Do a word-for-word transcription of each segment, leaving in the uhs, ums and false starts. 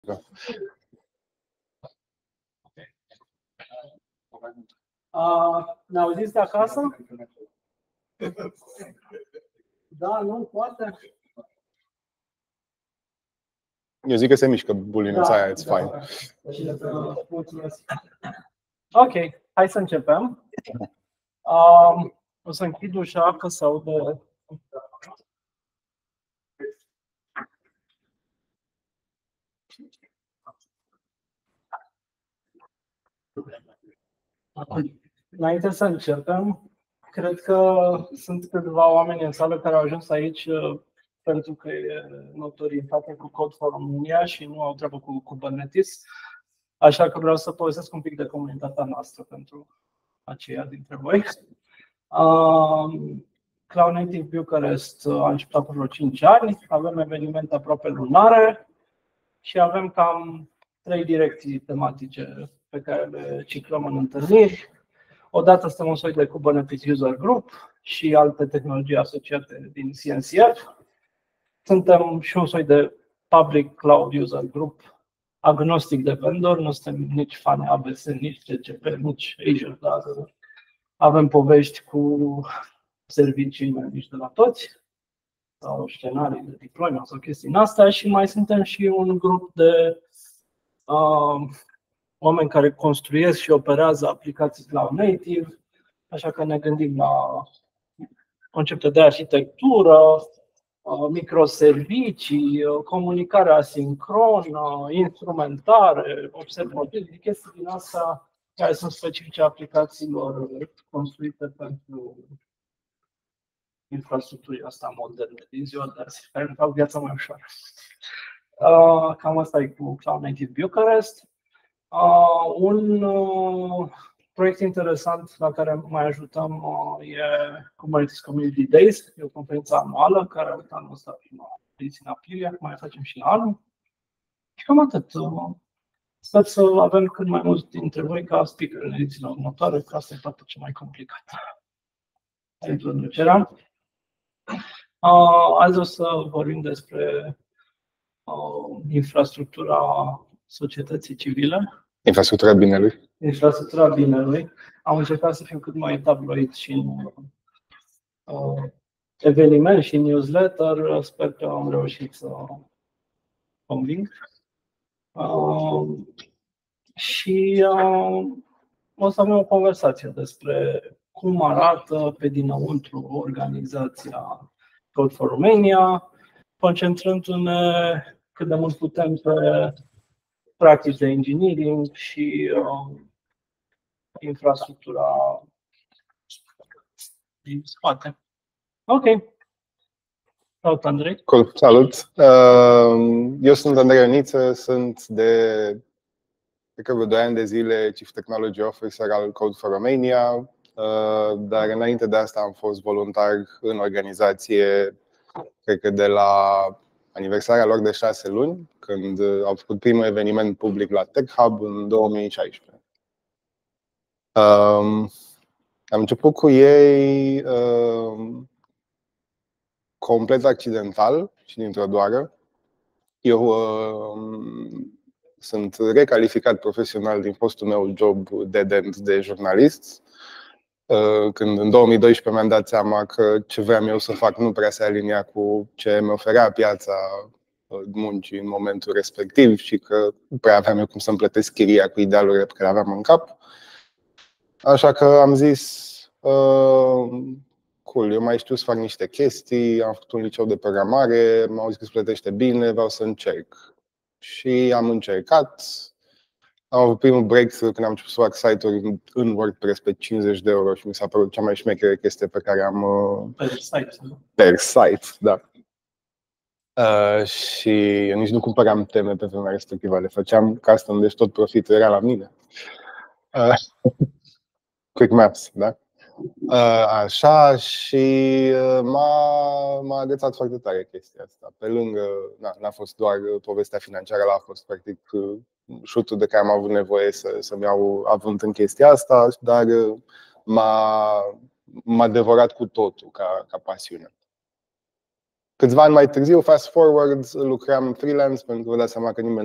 Uh, ne auziți de acasă? Da, nu, poate. Eu zic că se mișcă bulinuța aia, it's fine. Ok, hai să începem. Um, o să închid ușa că se aude. Înainte să începem, cred că sunt câțiva oameni în sală care au ajuns aici pentru că e notorietate cu Code for Romania și nu au treabă cu Kubernetes. Așa că vreau să povestesc un pic de comunitatea noastră pentru aceia dintre voi. Um, Cloud Native Bucharest a început acum vreo cinci ani, avem evenimente aproape lunare și avem cam trei direcții tematice pe care le ciclăm în întâlniri. Odată suntem un soi de Kubernetes User Group și alte tehnologii asociate din C N C F. Suntem și un soi de Public Cloud User Group, agnostic de vendor, nu suntem nici fani A B S, nici C C P, nici Azure, dar avem povești cu servicii nici de la toți, sau scenarii de deployment sau chestii în astea și mai suntem și un grup de uh, oameni care construiesc și operează aplicații Cloud Native, așa că ne gândim la concepte de arhitectură, microservicii, comunicare asincronă, instrumentare, observative, chestii din astea care sunt specifice aplicațiilor construite pentru infrastructurile astea moderne din ziua de azi, care ne fac viața mai ușoară. Cam asta e cu Cloud Native Bucharest. Un proiect interesant la care mai ajutăm e Kubernetes Community Days, e o conferință anuală care anul ăsta prima ediție în aprilie, mai facem și la anul. Și cam atât. Sper să avem cât mai mulți dintre voi ca speaker în edițiile următoare, că asta e partea cea mai complicată. Introducerea. Azi o să vorbim despre infrastructura societății civile. Infrastructura binelui. Infrastructura binelui. Am încercat să fiu cât mai tabloid și în uh, eveniment și în newsletter. Sper că am reușit să conving. Uh, și uh, o să avem o conversație despre cum arată pe dinăuntru organizația Code for Romania, concentrându-ne cât de mult putem pe practici de engineering și uh, infrastructura din spate. Ok. Salut, Andrei. Cool. Salut. Eu sunt Andrei Ioniță, sunt de cred că vreo doi ani de zile Chief Technology Officer al Code for Romania, dar înainte de asta am fost voluntar în organizație, cred că de la aniversarea lor de șase luni, când au făcut primul eveniment public la Tech Hub în două mii șaisprezece. Um, am început cu ei um, complet accidental și dintr-o doară. Eu um, sunt recalificat profesional din fostul meu job dead-end de jurnalist, când în două mii doisprezece mi-am dat seama că ce vreau eu să fac nu prea se alinia cu ce mi oferea piața muncii în momentul respectiv și că nu prea aveam eu cum să-mi plătesc chiria cu idealurile pe care aveam în cap. Așa că am zis, uh, cool, eu mai știu să fac niște chestii, am făcut un liceu de programare, m-au zis că se plătește bine, vreau să încerc. Și am încercat. Am avut primul breakthrough când am început să fac site-uri în WordPress pe cincizeci de euro și mi s-a părut cea mai șmecheră chestie pe care am... Per site. Per site, da. Uh, și eu nici nu cumpăram teme pe vremea respectivă, le făceam custom, deci tot profitul era la mine. Uh, Quick Maps, da? Uh, așa, și m-a, m-a agățat foarte tare chestia asta. Pe lângă, na, n-a fost doar povestea financiară, a fost practic șutul de care am avut nevoie să, să-mi iau avânt în chestia asta, dar m-a, m-a devorat cu totul ca, ca pasiune. Câțiva ani mai târziu, fast forward, lucram freelance pentru că vă dați seama că nimeni nu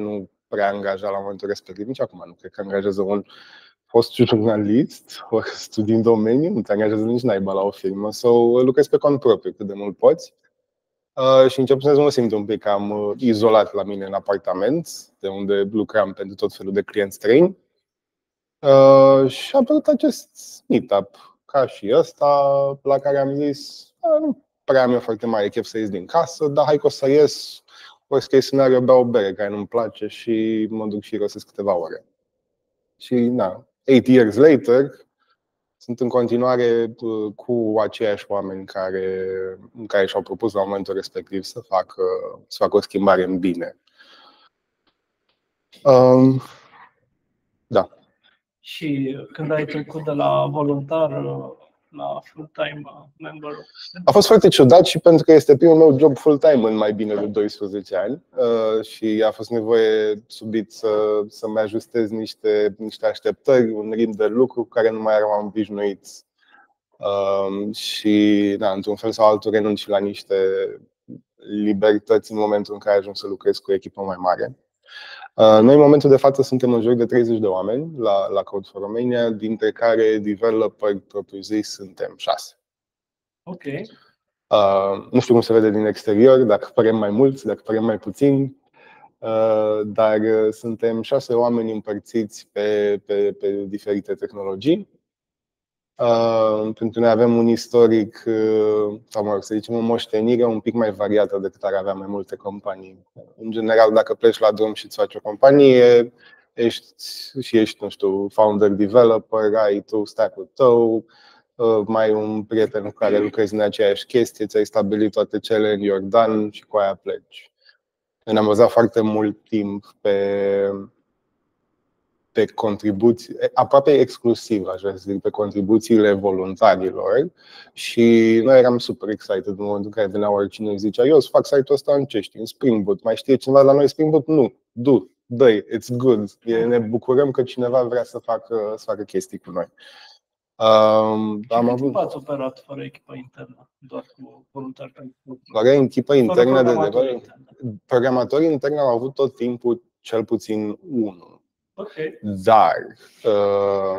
prea angajat la momentul respectiv, nici acum nu cred că angajează un fost jurnalist, ori studii în domeniu, nu te angajează nici naiba la o firmă, sau lucrezi pe cont propriu cât de mult poți. Uh, și început să mă simt un pic cam uh, izolat la mine în apartament, de unde lucram pentru tot felul de clienți străini. Uh, și a apărut acest meetup, ca și ăsta, la care am zis, nu prea mi-e foarte mare chef să ies din casă, dar hai că o să ies, worst case scenario, beau o bere care nu-mi place și mă duc și irosesc câteva ore. Și na, eight years later, sunt în continuare cu aceiași oameni care, care și-au propus la momentul respectiv să facă, să facă o schimbare în bine. Um, da. Și când ai trecut de la voluntar la full-time member? A fost foarte ciudat și pentru că este primul meu job full-time în mai bine de doisprezece ani și a fost nevoie subit să, să-mi ajustez niște, niște așteptări, un ritm de lucru cu care nu mai eram obișnuit și, da, într-un fel sau altul, renunț și la niște libertăți în momentul în care ajung să lucrez cu o echipă mai mare. Noi, în momentul de față, suntem în jur de treizeci de oameni la, la Code for Romania, dintre care developeri propriu-zis suntem șase. Ok. Uh, nu știu cum se vede din exterior, dacă părem mai mulți, dacă părem mai puțini, uh, dar suntem șase oameni împărțiți pe, pe, pe diferite tehnologii. Uh, pentru noi avem un istoric, uh, sau mă rog, să zicem, o moștenire un pic mai variată decât ar avea mai multe companii. În general, dacă pleci la drum și îți faci o companie, ești și ești, nu știu, founder, developer, ai tu stack-ul tău, uh, mai ai un prieten cu care lucrezi în aceeași chestie, ți-ai stabilit toate cele în Iordan și cu aia pleci. Noi ne-am bazat foarte mult timp pe pe contribuții, aproape exclusiv, aș vrea să zic, pe contribuțiile voluntarilor și noi eram super excited în momentul în care venea oricine și zicea: eu o să fac site-ul ăsta în ce știi, în Spring Boot, mai știe cineva la noi Spring Boot? Nu, do, dă-i, it's good. Ne bucurăm că cineva vrea să facă, să facă chestii cu noi. Um, și am cât timp ați operat fără echipă internă? Doar cu voluntari? Fără echipă internă de development? Programatorii interni au avut tot timpul cel puțin unul. Okay. Dar uh,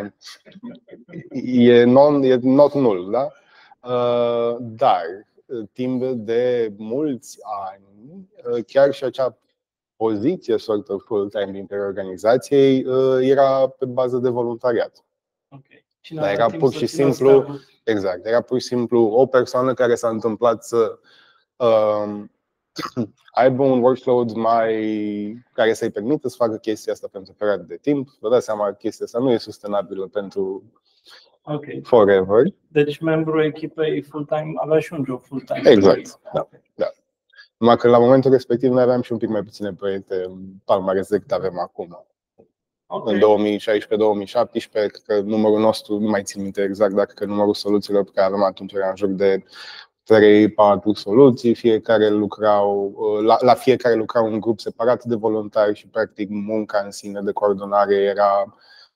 e, non, e not null, da? Uh, dar timp de mulți ani, uh, chiar și acea poziție sort of full-time dintre organizației uh, era pe bază de voluntariat. Okay. Dar era pur și simplu, exact, era pur și simplu o persoană care s-a întâmplat să uh, aibă un workload mai care să-i permită să facă chestia asta pentru o perioadă de timp. Vă dați seama că chestia asta nu e sustenabilă pentru okay. forever. Deci membrul echipei full-time avea și un job full-time. Exact, da, da. Numai că la momentul respectiv noi aveam și un pic mai puține proiecte în palmares decât avem acum. Okay. În două mii șaisprezece două mii șaptesprezece, cred că numărul nostru, nu mai țin minte exact, dacă că numărul soluțiilor pe care avem atunci era în jur de trei patru soluții, fiecare lucrau, la, la fiecare lucrau un grup separat de voluntari și practic munca în sine de coordonare era,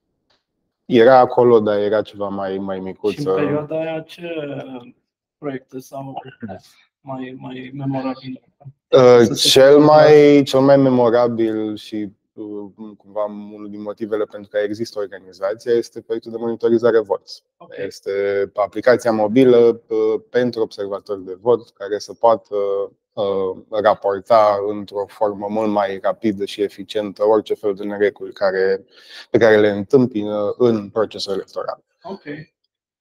era acolo, dar era ceva mai, mai micuță. Și în perioada aia ce proiecte sau mai, mai memorabile? Cel mai, cel mai memorabil și cumva unul din motivele pentru care există organizația este proiectul de monitorizare vot. Okay. Este aplicația mobilă pentru observatori de vot care să poată raporta într-o formă mult mai rapidă și eficientă orice fel de nereguli care, pe care le întâmpină în procesul electoral. Okay.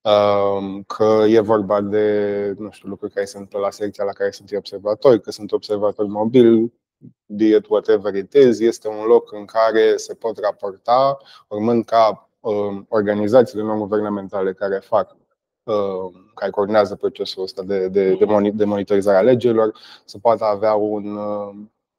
Că e vorba de, nu știu, lucruri care se întâmplă la secția la care sunt observatori, că sunt observatori mobili, be it whatever it is, este un loc în care se pot raporta, urmând ca uh, organizațiile non-guvernamentale care fac, uh, care coordonează procesul ăsta de, de, de monitorizare a legilor, să poată avea un, uh,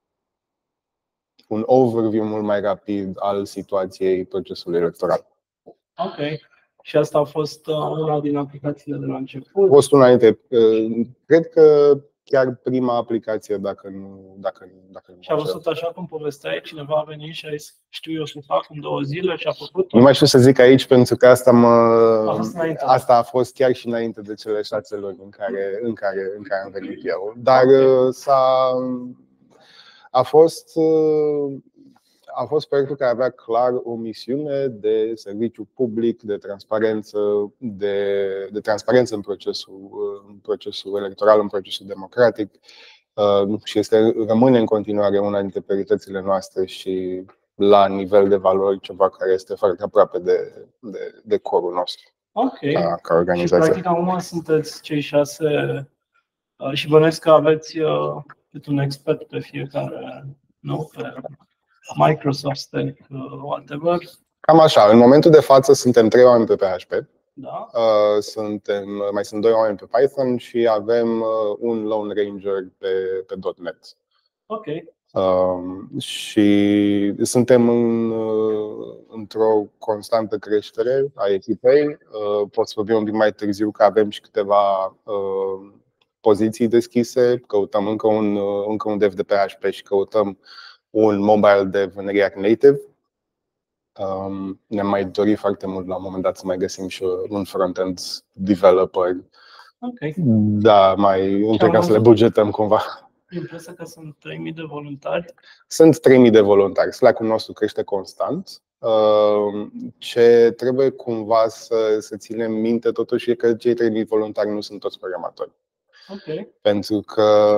un overview mult mai rapid al situației procesului electoral. Ok. Și asta a fost una din aplicațiile de la început? A fost una dintre, uh, cred că chiar prima aplicație, dacă nu, dacă, dacă nu și a văzut așa cum povesteai, cineva a venit și a zis: știu eu să fac în două zile și a făcut. Nu mai știu să zic aici, pentru că asta, mă, a asta a fost chiar și înainte de cele șase luni în care, în care, în care am venit eu. Dar okay. s-a, a fost, a fost proiectul care avea clar o misiune de serviciu public, de transparență, de, de transparență în procesul, în procesul electoral, în procesul democratic și este, rămâne în continuare una dintre prioritățile noastre și la nivel de valori ceva care este foarte aproape de, de, de corul nostru. Ok. Ca, ca organizație. Și practic acum sunteți cei șase și bănuiesc că aveți un expert pe fiecare, nu? Pe Microsoft Stack, whatever. Cam așa. În momentul de față suntem trei oameni pe P H P. Da. Suntem, mai sunt doi oameni pe Python și avem un Lone Ranger pe, pe .NET. Ok. Um, și suntem în, într-o constantă creștere a echipei. Uh, pot să vorbim un pic mai târziu că avem și câteva uh, poziții deschise. Căutăm încă un, încă un dev de P H P și căutăm un mobile dev în React Native. Um, ne-am mai dorit foarte mult la un moment dat să mai găsim și un front-end developer. Okay. Da, mai încercăm să le bugetăm cumva. Impresia că sunt trei mii de voluntari. Sunt trei mii de voluntari. Slack-ul nostru crește constant. Ce trebuie cumva să, să ținem minte totuși e că cei trei mii de voluntari nu sunt toți programatori. Okay. Pentru că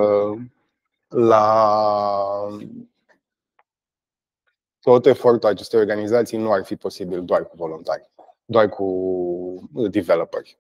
la tot efortul acestei organizații nu ar fi posibil doar cu voluntari, doar cu developeri.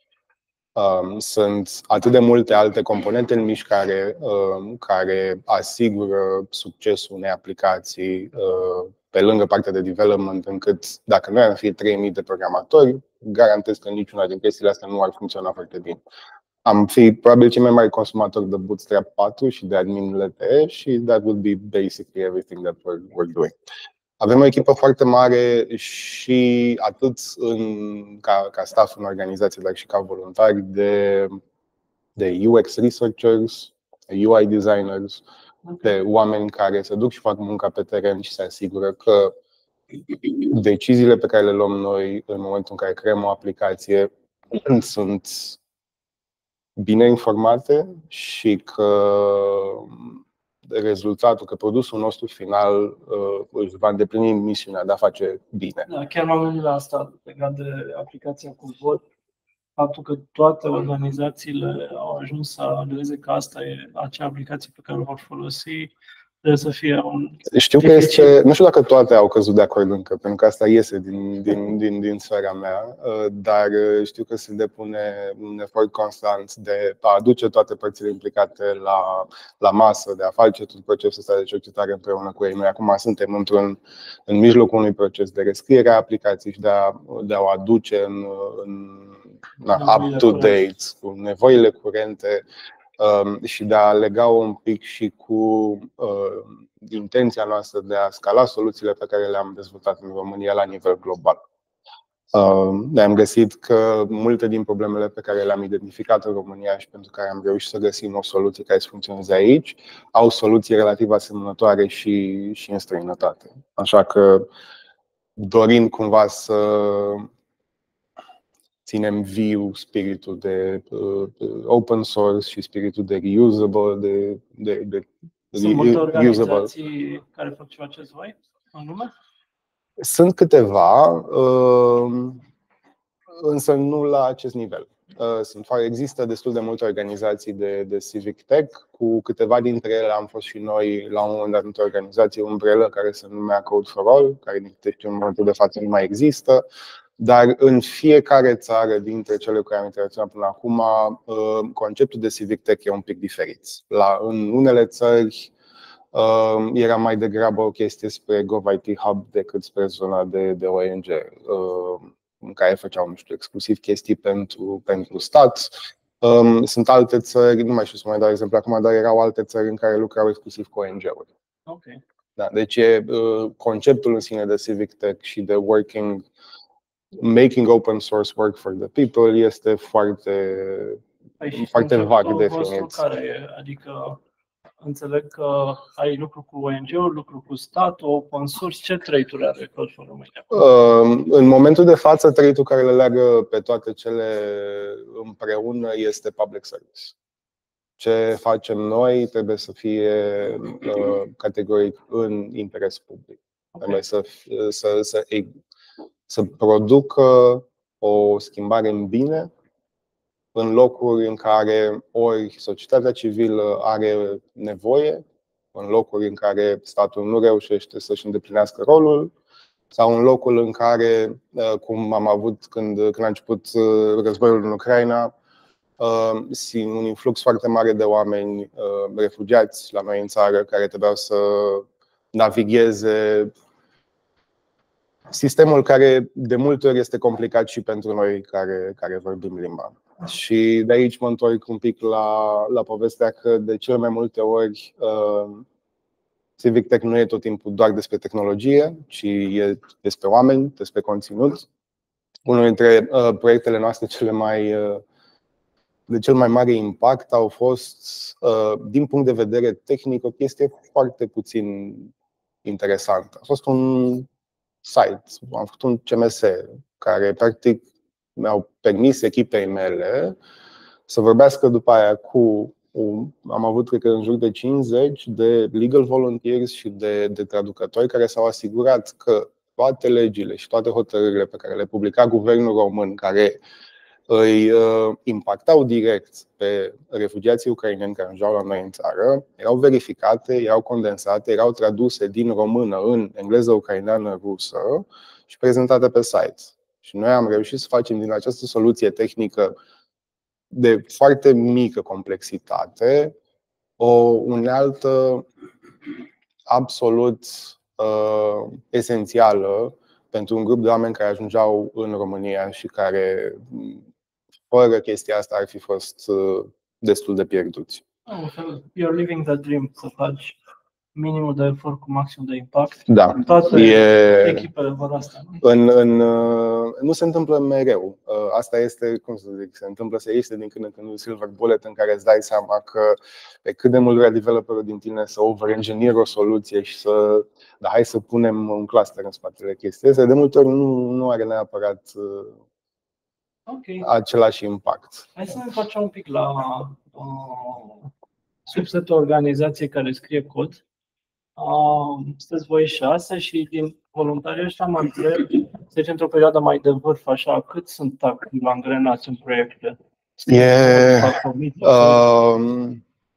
Sunt atât de multe alte componente în mișcare care asigură succesul unei aplicații pe lângă partea de development, încât dacă noi am fi trei mii de programatori, garantez că niciuna din chestiile astea nu ar funcționa foarte bine. Am fi probabil cei mai mari consumatori de Bootstrap patru și de admin L T E și that would be basically everything that we're, we're doing. Avem o echipă foarte mare și atât în, ca, ca staff în organizație, dar și ca voluntari de, de U X researchers, U I designers, de oameni care se duc și fac munca pe teren și se asigură că deciziile pe care le luăm noi în momentul în care creăm o aplicație sunt bine informate și că rezultatul, că produsul nostru final își va îndeplini misiunea de a face bine. Da, chiar m-am gândit la asta legat de aplicația cu vot. Faptul că toate organizațiile au ajuns să analizeze că asta e acea aplicație pe care o vor folosi, trebuie să fie un... Știu că este, nu știu dacă toate au căzut de acord încă, pentru că asta iese din, din, din, din sfera mea, dar știu că se depune un efort constant de a aduce toate părțile implicate la, la masă, de a face tot procesul ăsta de cercetare împreună cu ei. Noi acum suntem într-un, în mijlocul unui proces de rescriere a aplicației și de a, de a o aduce în, în up-to-date, cu nevoile curente, și de a lega-o un pic și cu uh, intenția noastră de a scala soluțiile pe care le-am dezvoltat în România la nivel global. Uh, ne-am găsit că multe din problemele pe care le-am identificat în România și pentru care am reușit să găsim o soluție care să funcționeze aici, au soluții relativ asemănătoare și, și în străinătate. Așa că, dorind cumva să ținem viu spiritul de uh, open source și spiritul de reusable, de, de, de Sunt multe organizații care fac ceva acest voi în lume? Sunt câteva, uh, însă nu la acest nivel. Uh, sunt, există destul de multe organizații de, de civic tech. Cu câteva dintre ele am fost și noi la un moment dat într-o organizație umbrelă care se numea Code for All, care din câte știu în momentul de față nu mai există. Dar în fiecare țară dintre cele cu care am interacționat până acum, conceptul de civic tech e un pic diferit. La, în unele țări era mai degrabă o chestie spre GovIT Hub decât spre zona de, de O N G, în care făceau, nu știu, exclusiv chestii pentru, pentru stat. Sunt alte țări, nu mai știu să mai dau exemplu acum, dar erau alte țări în care lucrau exclusiv cu O N G-uri. Okay. Da, deci e, conceptul în sine de civic tech și de working making open source work for the people este foarte, păi foarte vag definit. Care e? Adică înțeleg că ai lucru cu O N G-uri, lucru cu statul, open source. Ce trade-uri are Code for Romania? În momentul de față, trade-ul care le leagă pe toate cele împreună este public service. Ce facem noi trebuie să fie categoric în interes public. Okay. Să, să, să, să producă o schimbare în bine în locuri în care ori societatea civilă are nevoie, în locuri în care statul nu reușește să-și îndeplinească rolul, sau în locul în care, cum am avut când, când a început războiul în Ucraina, un influx foarte mare de oameni refugiați la noi în țară care trebuiau să navigheze sistemul care de multe ori este complicat și pentru noi care, care vorbim limba. Și de aici mă întorc un pic la, la povestea că de cele mai multe ori uh, Civic Tech nu e tot timpul doar despre tehnologie, ci e despre oameni, despre conținut. Unul dintre uh, proiectele noastre cele mai, uh, de cel mai mare impact au fost, uh, din punct de vedere tehnic, o chestie foarte puțin interesantă. A fost un site, am făcut un C M S care practic mi-au permis echipei mele să vorbească după aia cu, am avut cred că în jur de cincizeci de legal volunteers și de, de traducători care s-au asigurat că toate legile și toate hotărârile pe care le publica guvernul român, care îi uh, impactau direct pe refugiații ucraineni care ajungeau la noi în țară, erau verificate, erau condensate, erau traduse din română în engleză, ucraineană, rusă și prezentate pe site. Și noi am reușit să facem din această soluție tehnică de foarte mică complexitate o unealtă absolut uh, esențială pentru un grup de oameni care ajungeau în România și care, fără chestia asta, ar fi fost uh, destul de pierduți. Oh, you're living the dream, să faci minimul de efort cu maxim de impact. Da, toate e, echipele vor asta. În, în, nu se întâmplă mereu. Asta este, cum să zic, se întâmplă, se este din când în când un silver bullet în care îți dai seama că pe cât de mult vrea developerul din tine să over-engineer o soluție și să, da, hai să punem un cluster în spatele chestiei astea, de multe ori nu, nu are neapărat okay. același impact. Hai să ne facem un pic la uh, subsetul organizației care scrie cod. Uh, sunteți voi șase și din voluntarii ăștia mă întreb, deci într-o perioadă mai de vârf, așa, cât sunt activ angrenați în proiecte? E, uh,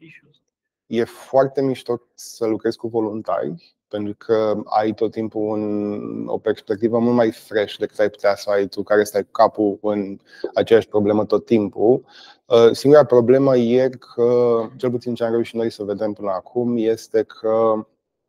e foarte mișto să lucrezi cu voluntari, pentru că ai tot timpul un, o perspectivă mult mai fresh decât ai putea să ai tu, care stai cu capul în aceeași problemă tot timpul. Singura problemă e că, cel puțin ce am reușit noi să vedem până acum, este că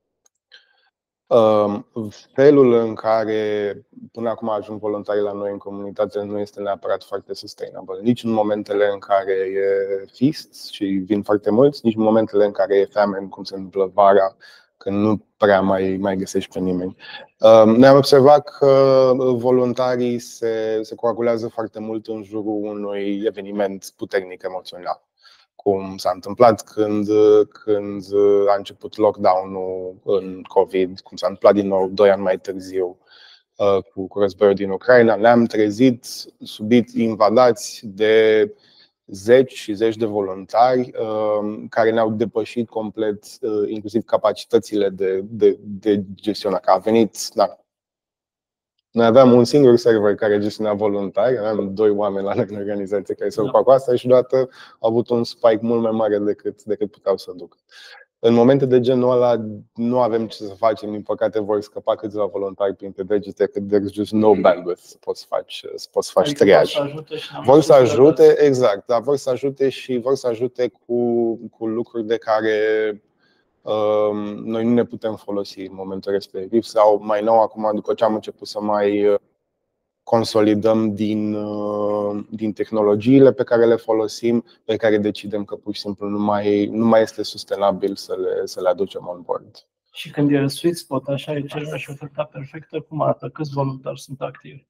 felul în care până acum ajung voluntarii la noi în comunitate nu este neapărat foarte sustainable. Nici în momentele în care e feast și vin foarte mulți, nici în momentele în care e famine, cum se întâmplă vara, când nu prea mai, mai găsești pe nimeni. Ne-am observat că voluntarii se, se coagulează foarte mult în jurul unui eveniment puternic emoțional, cum s-a întâmplat când, când a început lockdown-ul în COVID, cum s-a întâmplat din nou doi ani mai târziu cu, cu războiul din Ucraina. Ne-am trezit subit invadați de zeci și zeci de voluntari care ne-au depășit complet inclusiv capacitățile de, de, de gestionare. A venit, da. Noi aveam un singur server care gestiona voluntari, aveam doi oameni la noi în organizație care se ocupa cu asta și deodată au avut un spike mult mai mare decât, decât puteau să ducă. În momente de genul ăla nu avem ce să facem, din păcate vor scăpa câțiva voluntari printre degete, că there's just no bandwidth să poți să faci, să poți să faci adică triaj. Vor să ajute, exact, dar vor să ajute și vor să ajute cu, cu lucruri de care noi nu ne putem folosi în momentul respectiv sau mai nou acum, după ce am început să mai consolidăm din, din tehnologiile pe care le folosim, pe care decidem că pur și simplu nu mai, nu mai este sustenabil să le, să le aducem on board. Și când e sweet spot, așa e ceva și oferta perfectă, cum arată? Câți voluntari sunt activi?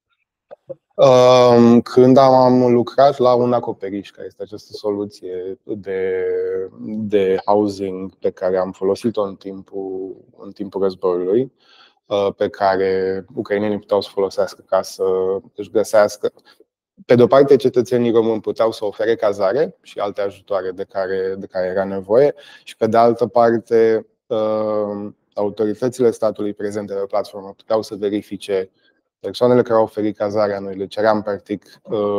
Când am lucrat la un acoperiș, care este această soluție de, de housing pe care am folosit-o în timpul, în timpul războiului, pe care ucrainenii puteau să folosească ca să își găsească. Pe de-o parte, cetățenii români puteau să ofere cazare și alte ajutoare de care, de care era nevoie și pe de altă parte autoritățile statului prezente pe platformă puteau să verifice persoanele care au oferit cazarea. Noi le ceream practic,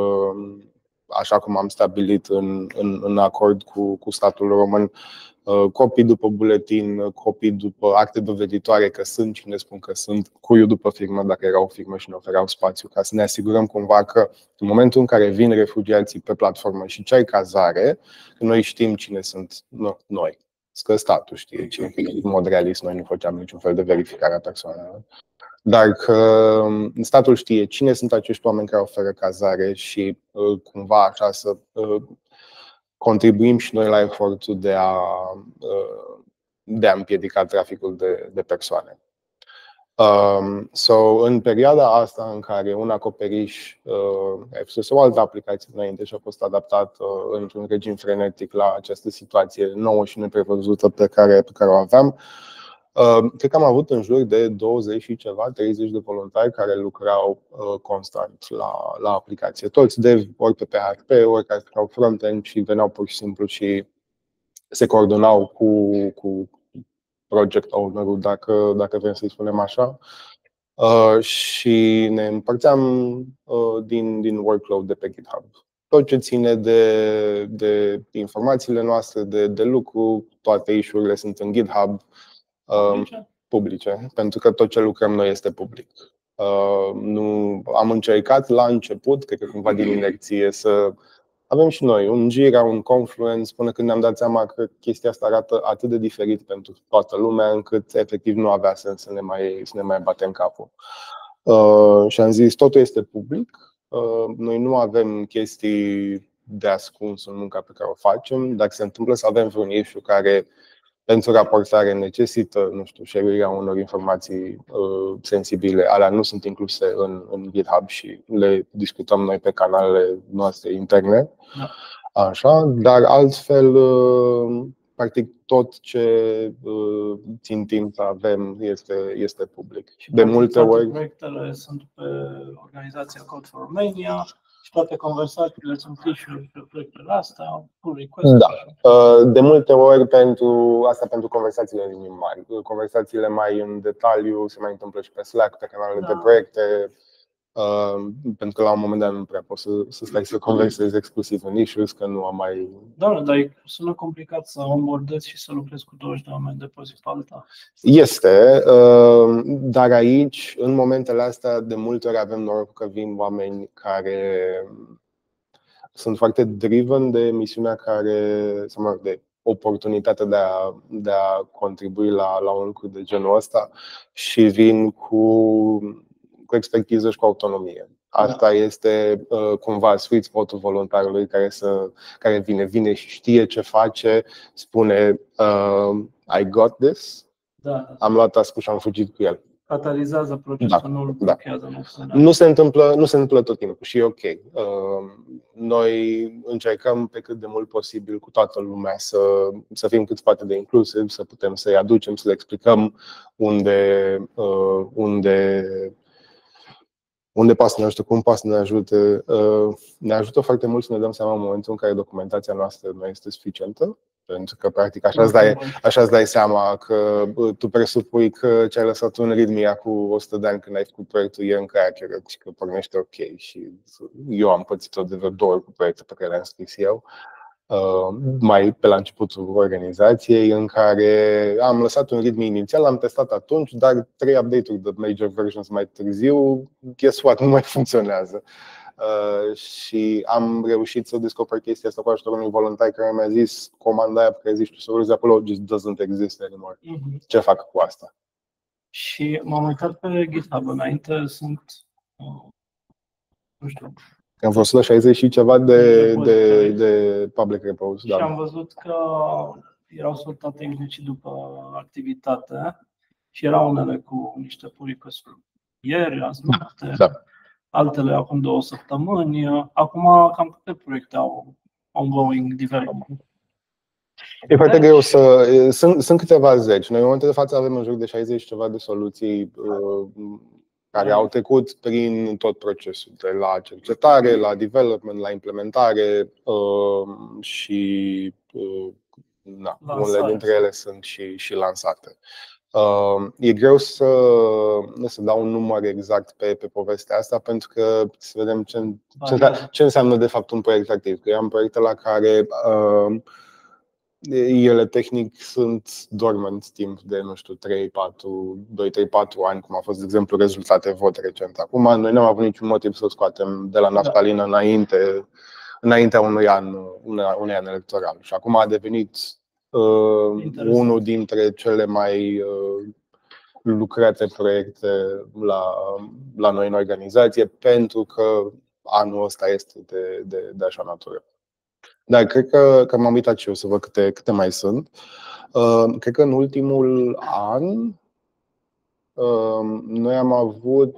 așa cum am stabilit în, în, în acord cu, cu statul român, copii după buletin, copii după acte doveditoare că sunt cine spun că sunt, cuiul după firmă dacă era o firmă și ne ofereau spațiu, ca să ne asigurăm cumva că în momentul în care vin refugiații pe platformă și cei cazare, noi știm cine sunt noi. Că statul știe cine. În mod realist, noi nu făceam niciun fel de verificare a persoanelor. Dar că statul știe cine sunt acești oameni care oferă cazare și cumva așa să contribuim și noi la efortul de a, de a împiedica traficul de, de persoane. Um, so, în perioada asta în care un acoperiș uh, fusese o altă aplicație înainte și a fost adaptat uh, într-un regim frenetic la această situație nouă și neprevăzută pe care, pe care o aveam, uh, cred că am avut în jur de douăzeci și ceva, treizeci de voluntari care lucrau uh, constant la, la aplicație. Toți dev, ori pe P H P, ori care lucrau front-end și veneau pur și simplu și se coordonau cu, cu project owner-ul, dacă, dacă vrem să-i spunem așa, uh, și ne împărțeam uh, din, din workload de pe GitHub. Tot ce ține de, de informațiile noastre, de, de lucru, toate issue-urile sunt în GitHub uh, publice. publice, pentru că tot ce lucrăm noi este public. Uh, nu, am încercat la început, cred că cumva din inerție, să avem și noi un Jira, un Confluence, până când ne-am dat seama că chestia asta arată atât de diferit pentru toată lumea, încât efectiv nu avea sens să ne mai, să ne mai batem capul. Uh, și am zis, totul este public, uh, noi nu avem chestii de ascuns în munca pe care o facem. Dacă se întâmplă să avem vreun issue care pentru raportare necesită, nu știu, share-ul unor informații uh, sensibile, alea nu sunt incluse în, în GitHub și le discutăm noi pe canalele noastre interne. Da. Așa, dar altfel, uh, practic tot ce uh, țintim să avem este, este public. Și de multe ori proiectele sunt pe organizația Code for Romania. Și toate conversațiile sunt issue-uri pe proiectele astea, pull request. Da. De multe ori pentru asta pentru conversațiile mari. Conversațiile mai în detaliu se mai întâmplă și pe Slack, pe canalele da. de proiecte. Uh, pentru că la un moment dat nu prea poți să, să stai să conversezi exclusiv în issues, că nu am mai... Da, dar sună complicat să onboardezi și să lucrezi cu douăzeci de oameni de pe zi pe alta. Este, uh, dar aici, în momentele astea, de multe ori avem noroc că vin oameni care sunt foarte driven de misiunea care, să mă rog, de oportunitatea de a, de a contribui la, la un lucru de genul ăsta și vin cu cu expertiză și cu autonomie. Asta este uh, cumva sweet spot-ul voluntarului care, să, care vine, vine și știe ce face, spune uh, I got this, da. Am luat task-ul și am fugit cu el. Catalizează procesul, da. nu îl blochează. Da. Nu, se întâmplă, nu se întâmplă tot timpul și e ok. Uh, noi încercăm pe cât de mult posibil cu toată lumea să, să fim cât se poate de inclusiv, să putem să-i aducem, să le explicăm unde, uh, unde Unde poate să ne ajute, cum poate să ne ajute. Ne ajută foarte mult să ne dăm seama în momentul în care documentația noastră nu este suficientă. Pentru că, practic, așa îți dai, așa îți dai seama că tu presupui că ce ai lăsat un readme acum o sută de ani când ai făcut proiectul e încă accurate și că pornește ok. Și eu am pățit-o de vreo două ori cu proiecte pe care le-am scris eu. Mai pe la începutul organizației, în care am lăsat un readme inițial, l-am testat atunci, dar trei update-uri de major versions mai târziu, guess what, nu mai funcționează. Uh, și am reușit să descoper chestia asta cu ajutorul unui voluntar care mi-a zis comanda aia pe care zici tu să urmezi acolo just doesn't exist anymore. Mm-hmm. Ce fac cu asta? Și m-am uitat pe GitHub înainte, sunt, nu știu, am vreo o sută șaizeci și ceva de, de, de public repos. Și da. am văzut că erau sortate implicit după activitate și erau unele cu niște pull request-uri ieri, azi noapte, da. altele acum două săptămâni. Acum cam câte proiecte au ongoing development? E foarte greu să... Sunt, sunt câteva zeci. Noi în momentul de față avem în jur de șaizeci ceva de soluții uh, care au trecut prin tot procesul, de la cercetare, la development, la implementare uh, și uh, na, unele dintre ele sunt și, și lansate. E greu să, să dau un număr exact pe, pe povestea asta, pentru că să vedem ce, ce, ce înseamnă de fapt un proiect activ. Că eu am proiecte la care uh, ele tehnic sunt dormant timp de, nu știu, trei patru, doi trei patru ani, cum a fost, de exemplu, rezultate vot recent. Acum noi nu am avut niciun motiv să o scoatem de la naftalină înainte, înaintea unui an, unui an electoral. Și acum a devenit uh, unul dintre cele mai uh, lucrate proiecte la, la noi în organizație, pentru că anul ăsta este de, de, de așa natură. Dar cred că, că m-am uitat și eu să văd câte, câte mai sunt. Uh, cred că în ultimul an uh, noi am avut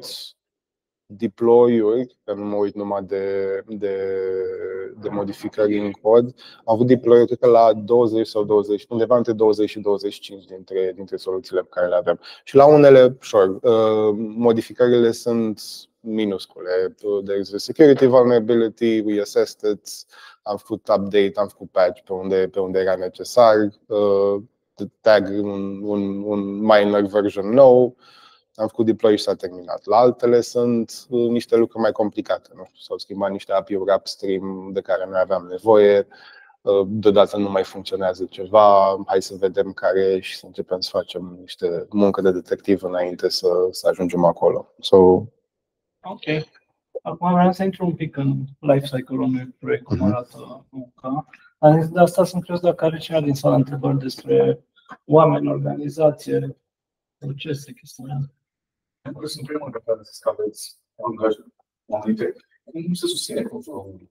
deploy-uri, că nu mă uit numai de, de, de modificări în cod, am avut deploy-uri cred că la douăzeci sau douăzeci, undeva între douăzeci și douăzeci și cinci dintre, dintre soluțiile pe care le avem. Și la unele, sure, uh, modificările sunt minuscule. There is a security vulnerability, we assessed it, am făcut update, am făcut patch pe unde, pe unde era necesar, uh, tag un, un, un minor version nou, am făcut deploy și s-a terminat. La altele sunt niște lucruri mai complicate. Nu știu, s-au schimbat niște A P I-uri upstream de care noi aveam nevoie, deodată nu mai funcționează ceva, hai să vedem care e și să începem să facem niște muncă de detectiv înainte să, să ajungem acolo. So, ok. Acum vreau să intru un pic în life cycle-ul unui proiect, cum arată munca. De asta sunt curios dacă are cineva din sală întrebări despre oameni, organizație, procese, chestiuni. Sunt prima întrebare să aveți angajamente. Cum se susține conform?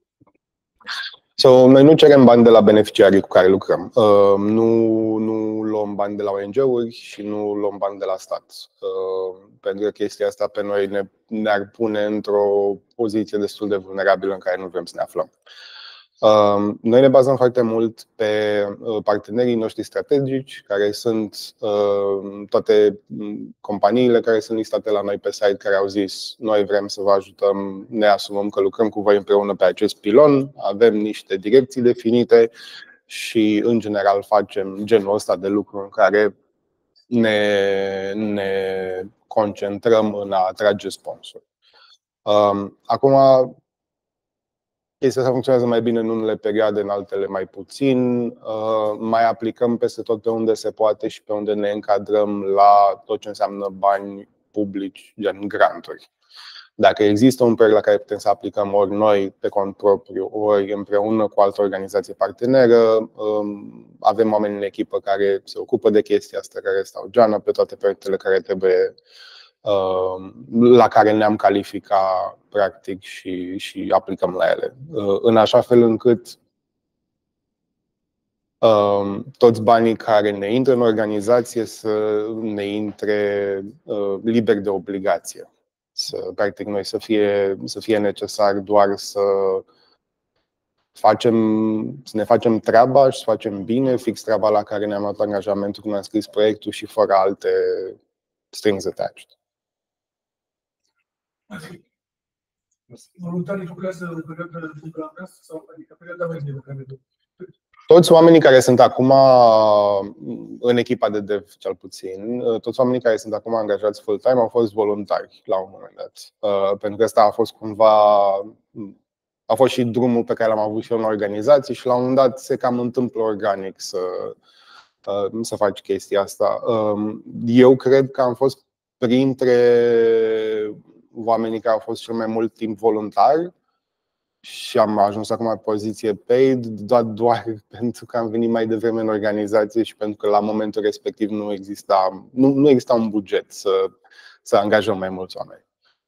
So, noi nu cerem bani de la beneficiarii cu care lucrăm. Uh, nu, nu luăm bani de la O N G-uri și nu luăm bani de la stat. Uh, pentru că chestia asta pe noi ne, ne-ar pune într-o poziție destul de vulnerabilă în care nu vrem să ne aflăm. Uh, noi ne bazăm foarte mult pe partenerii noștri strategici, care sunt uh, toate companiile care sunt listate la noi pe site, care au zis: noi vrem să vă ajutăm, ne asumăm că lucrăm cu voi împreună pe acest pilon, avem niște direcții definite și în general facem genul ăsta de lucruri în care ne, ne concentrăm în a atrage sponsori. Uh, acum, chestia asta funcționează mai bine în unele perioade, în altele mai puțin. Mai aplicăm peste tot pe unde se poate și pe unde ne încadrăm la tot ce înseamnă bani publici, gen granturi. Dacă există un proiect la care putem să aplicăm ori noi pe cont propriu, ori împreună cu altă organizație parteneră, avem oameni în echipă care se ocupă de chestia asta, care stau geană pe toate proiectele care trebuie, la care ne-am calificat practic și, și aplicăm la ele, în așa fel încât toți banii care ne intră în organizație să ne intre liber de obligație. Să, practic, noi să fie, să fie necesar doar să facem, să ne facem treaba și să facem bine, fix treaba la care ne-am luat angajamentul când am scris proiectul și fără alte strings attached. Voluntarii lucrează în perioada de vacanță sau adică perioada mai de care Toți oamenii care sunt acum în echipa de dev, cel puțin, toți oamenii care sunt acum angajați full-time au fost voluntari la un moment dat. Pentru că ăsta a fost cumva, a fost și drumul pe care l-am avut și eu în organizație și la un moment dat se cam întâmplă organic să, să faci chestia asta. Eu cred că am fost printre oamenii care au fost cel mai mult timp voluntari și am ajuns acum în poziție paid doar, doar pentru că am venit mai devreme în organizație și pentru că la momentul respectiv nu exista, nu, nu exista un buget să, să angajăm mai mulți oameni.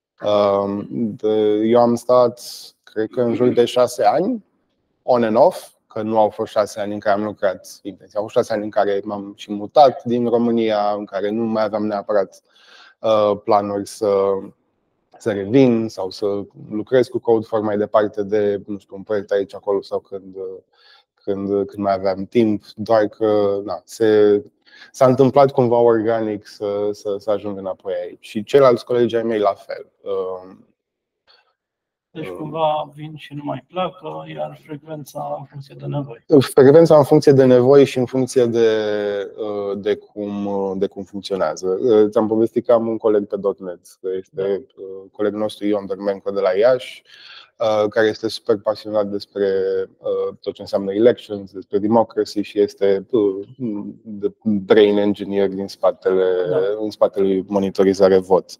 Eu am stat, cred că în jur de șase ani, on and off, că nu au fost șase ani în care am lucrat intensiv. Au fost șase ani în care m-am și mutat din România, în care nu mai aveam neapărat planuri să să revin sau să lucrez cu Codefor mai departe de, nu știu, un proiect aici, acolo sau când, când, când mai aveam timp, doar că na, se, s-a întâmplat cumva organic să, să, să ajung înapoi aici. Și ceilalți colegi ai mei la fel. Deci cumva vin și nu mai pleacă, iar frecvența în funcție de nevoi. Frecvența în funcție de nevoi și în funcție de, de, cum, de cum funcționează. Ți-am povestit că am un coleg pe .dot net, este da. Colegul nostru Ion Dărmenco de la Iași, care este super pasionat despre tot ce înseamnă elections, despre democracy și este brain engineer din spatele, da. în spatele monitorizare vot.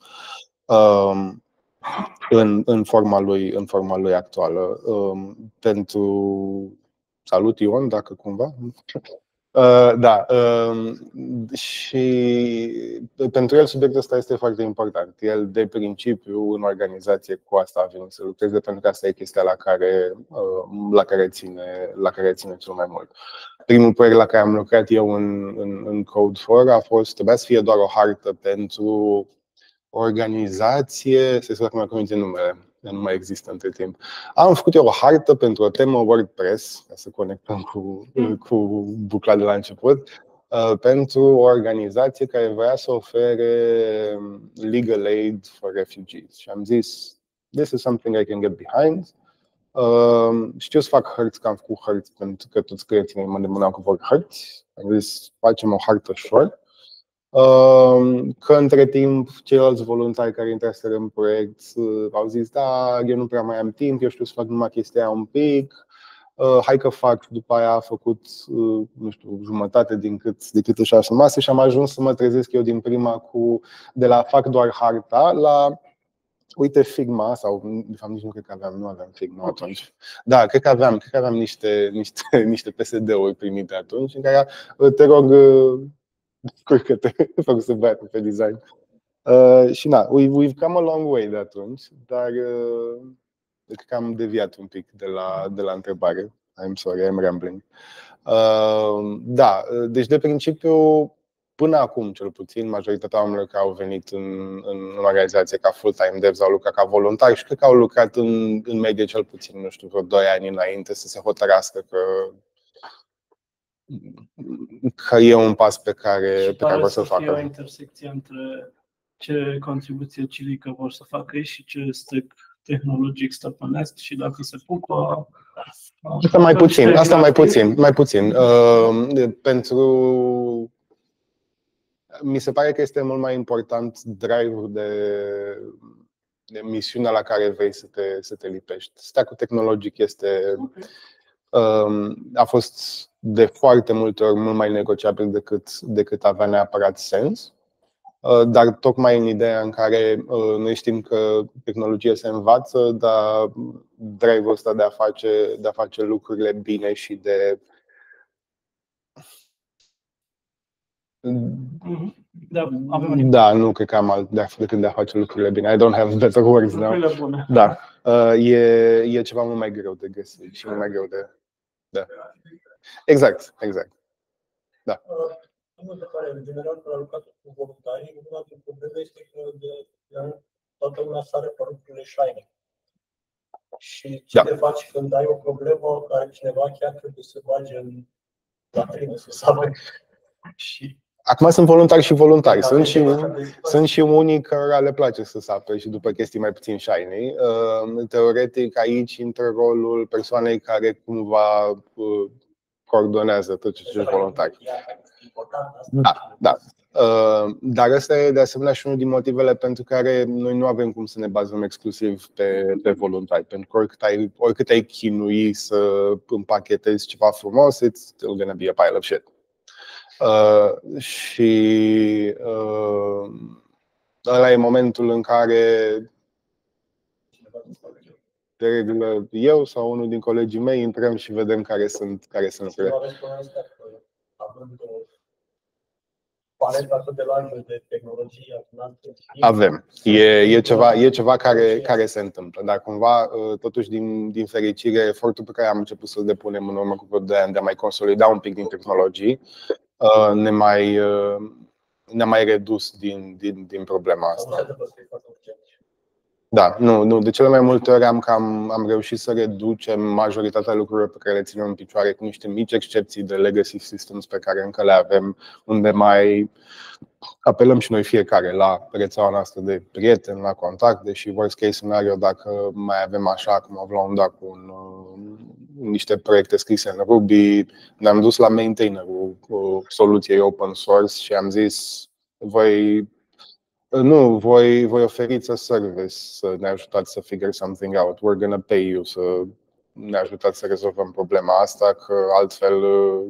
În, în, forma lui, în forma lui actuală. Um, pentru salut Ion, dacă cumva. Uh, da, um, și pentru el subiectul ăsta este foarte important. El de principiu în organizație cu asta a venit să lucreze, pentru că asta e chestia la care, uh, la care, ține, la care ține cel mai mult. Primul proiect la care am lucrat eu în, în, în Code for a fost, trebuia să fie doar o hartă pentru organizație, să se facă mai numele, nu mai există între timp. Am făcut eu o hartă pentru o temă WordPress, ca să conectăm cu, cu bucla de la început, pentru o organizație care vrea să ofere legal aid for refugees. Și am zis, this is something I can get behind. Știu să fac hărți, că am făcut hărți, pentru că toți clienții mă îndemânau că vor hărți. Am zis, facem o hartă short. Că între timp ceilalți voluntari care intraseră în proiect au zis, da, eu nu prea mai am timp, eu știu să fac numai chestia aia un pic, hai că fac. După aia a făcut, nu știu, jumătate din cât, de cât își asumase și am ajuns să mă trezesc eu din prima cu, de la fac doar harta la uite Figma, sau de fapt nici nu cred că aveam, nu aveam Figma atunci. Da, cred că aveam, cred că aveam niște, niște, niște P S D-uri primite atunci în care te rog, curcă-te, fac să băiatul pe design. Uh, și na, we've come a long way de atunci, dar uh, cred că am deviat un pic de la, de la întrebare. I'm sorry, I'm rambling. Uh, da, deci de principiu, până acum cel puțin, majoritatea oamenilor care au venit în, în organizație ca full-time devs au lucrat ca voluntari și cred că au lucrat în, în medie cel puțin, nu știu, vreo doi ani înainte să se hotărască că că e un pas pe care, pe care vor să-l facă. Și o intersecție între ce contribuție civică vor să facă ei și ce stack tehnologic stăpânesc și dacă se pupă. Asta mai puțin, asta mai puțin, mai puțin. Uh, pentru mi se pare că este mult mai important drive-ul de, de misiunea la care vrei să te, să te lipești. Stack-ul tehnologic este uh, a fost de foarte multe ori mult mai negociabil decât, decât avea neapărat sens. Dar tocmai în ideea în care noi știm că tehnologia se învață, dar drive-ul ăsta de a face, de a face lucrurile bine și de Da, avem da, nu cred că am alt decât de a face lucrurile bine. I don't have better words now. Da, e, e ceva mult mai greu de găsit și mult mai greu de da. Exact, exact. Da. În general, când am lucrat cu voluntarii, una din probleme este că de toată lumea sare pe lucrurile shiny. Și ce te faci când ai o problemă care cineva chiar trebuie să bage în latrină, să sapă. Și acum sunt voluntari și voluntari. Sunt și, sunt și unii care le place să sape și după chestii mai puțin shiny. Teoretic, aici intră rolul persoanei care cumva coordonează tot ce sunt voluntari. Da, da. Dar ăsta e de asemenea și unul din motivele pentru care noi nu avem cum să ne bazăm exclusiv pe, pe voluntari. Pentru că oricât ai, oricât ai chinui să împachetezi ceva frumos, it's still gonna be a pile of shit. Uh, și uh, ăla e momentul în care de regulă eu sau unul din colegii mei intrăm și vedem care sunt care sunt Avem. E, e ceva, e ceva care, care se întâmplă. Dar cumva, totuși, din, din fericire, efortul pe care am început să-l depunem în urmă cu vreo doi ani de a mai consolida un pic din tehnologii ne mai, ne-a mai redus din, din, din problema asta. Da, nu, nu. De cele mai multe ori am, cam, am reușit să reducem majoritatea lucrurilor pe care le ținem în picioare, cu niște mici excepții de legacy systems pe care încă le avem, unde mai apelăm și noi fiecare la rețeaua noastră de prieteni, la contact, deși worst case scenario, dacă mai avem așa, cum am la un dat cu un, niște proiecte scrise în Ruby, ne-am dus la maintainerul soluției open source și am zis, voi Nu, voi, voi oferiți a service să ne ajutați să figure something out. We're gonna pay you să ne ajutați să rezolvăm problema asta, că altfel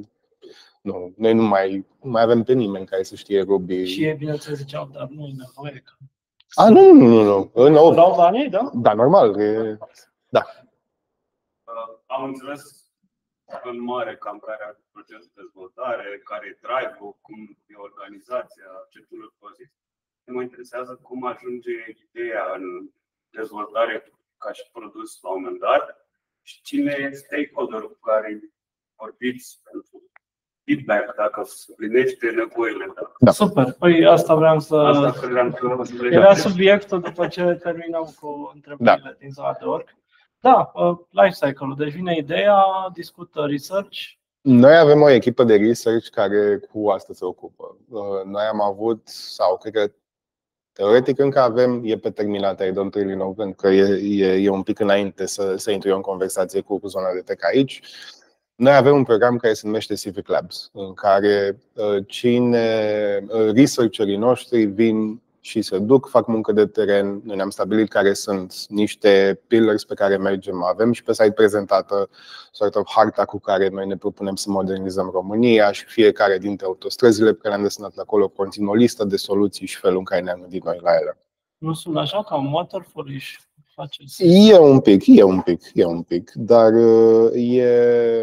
nu, noi nu mai, nu mai avem pe nimeni care să știe Ruby. Și ei, bineînțeles, ziceau, dar nu e nevoie. A, nu, nu, nu, nu. Nu dau banii, da? Da, normal. E... Da. Uh, am înțeles în mare cam care are procesul de dezvoltare, care e drive-ul, cum e organizația, ce tool-uri poziți. Mă interesează cum ajunge ideea în dezvoltare ca și produs la un moment dat și cine e stakeholder-ul cu care vorbiți pentru feedback, dacă suplinește nevoile. Da. Super. Păi asta vreau să... Asta credeam că era subiectul după ce terminăm cu întrebările da. din zona de org. Da, life cycle-ul. Deci vine ideea, discută research. Noi avem o echipă de research care cu asta se ocupă. Noi am avut, sau cred că teoretic încă avem, e pe terminat, I don't really know, pentru că e, e, e un pic înainte să, să intru eu în conversație cu zona de tech aici. Noi avem un program care se numește Civic Labs, în care cine, researcherii noștri vin și se duc, fac muncă de teren. Noi ne-am stabilit care sunt niște pillars pe care mergem. Avem și pe site prezentată sort of harta cu care noi ne propunem să modernizăm România și fiecare dintre autostrăzile pe care le-am desenat acolo conțin o listă de soluții și felul în care ne-am gândit noi la ele. Nu sună așa ca un waterfall-ish? E un pic, e un pic, e un pic, dar e...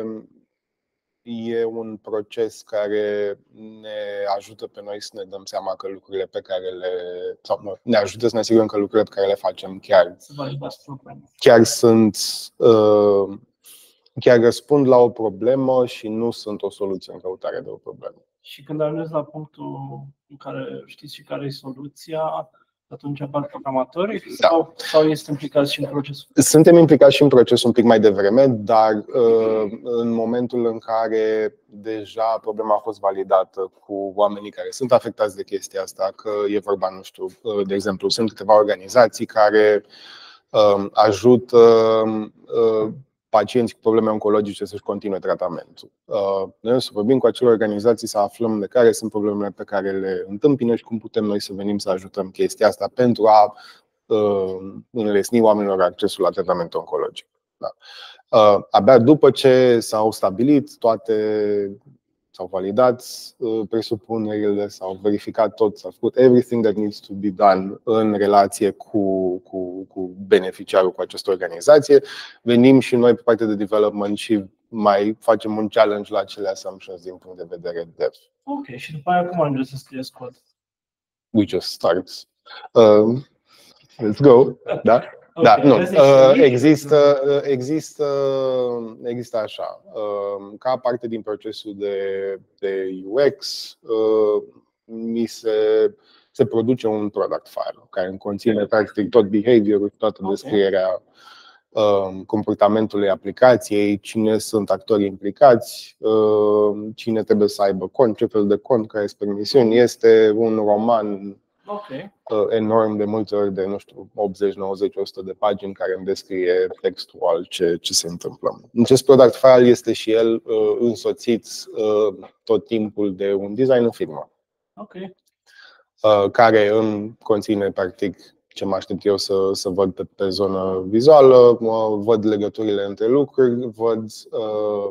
E un proces care ne ajută pe noi să ne dăm seama că lucrurile pe care le sau ne ajută să ne asigurăm că lucrurile pe care le facem chiar chiar sunt chiar răspund la o problemă și nu sunt o soluție în căutare de o problemă. Și când ajungeți la punctul în care știți și care e soluția, atunci apar programatorii da. sau, sau este implicați și în procesul? Suntem implicați și în procesul un pic mai devreme, dar în momentul în care deja problema a fost validată cu oamenii care sunt afectați de chestia asta, că e vorba, nu știu, de exemplu, sunt câteva organizații care ajută pacienți cu probleme oncologice să-și continue tratamentul. Noi să vorbim cu acele organizații, să aflăm de care sunt problemele pe care le întâmpină și cum putem noi să venim să ajutăm chestia asta pentru a înlesni oamenilor accesul la tratamentul oncologic. Da. Abia după ce s-au stabilit toate, s-au validat presupunerile, s-au verificat tot, s-a făcut everything that needs to be done în relație cu, cu, cu beneficiarul, cu această organizație, venim și noi pe partea de development și mai facem un challenge la acele assumptions din punct de vedere dev. Ok, și după aia cum ajungeți să scrieți cod? We just start. Uh, let's go. Da? Da, okay, nu. Există, există, există așa. Ca parte din procesul de, de U X, mi se, se produce un product file care conține practic tot behavior-ul, toată descrierea comportamentului aplicației, cine sunt actorii implicați, cine trebuie să aibă cont, ce fel de cont, care sunt permisiuni. Este un roman Okay. enorm de multe ori, de nu știu, optzeci, nouăzeci, o sută de pagini care îmi descrie textual ce, ce se întâmplă. Acest product file este și el uh, însoțit uh, tot timpul de un design în firmă, okay. uh, care îmi conține practic ce mă aștept eu să, să văd pe, pe zonă vizuală, mă văd legăturile între lucruri, văd uh,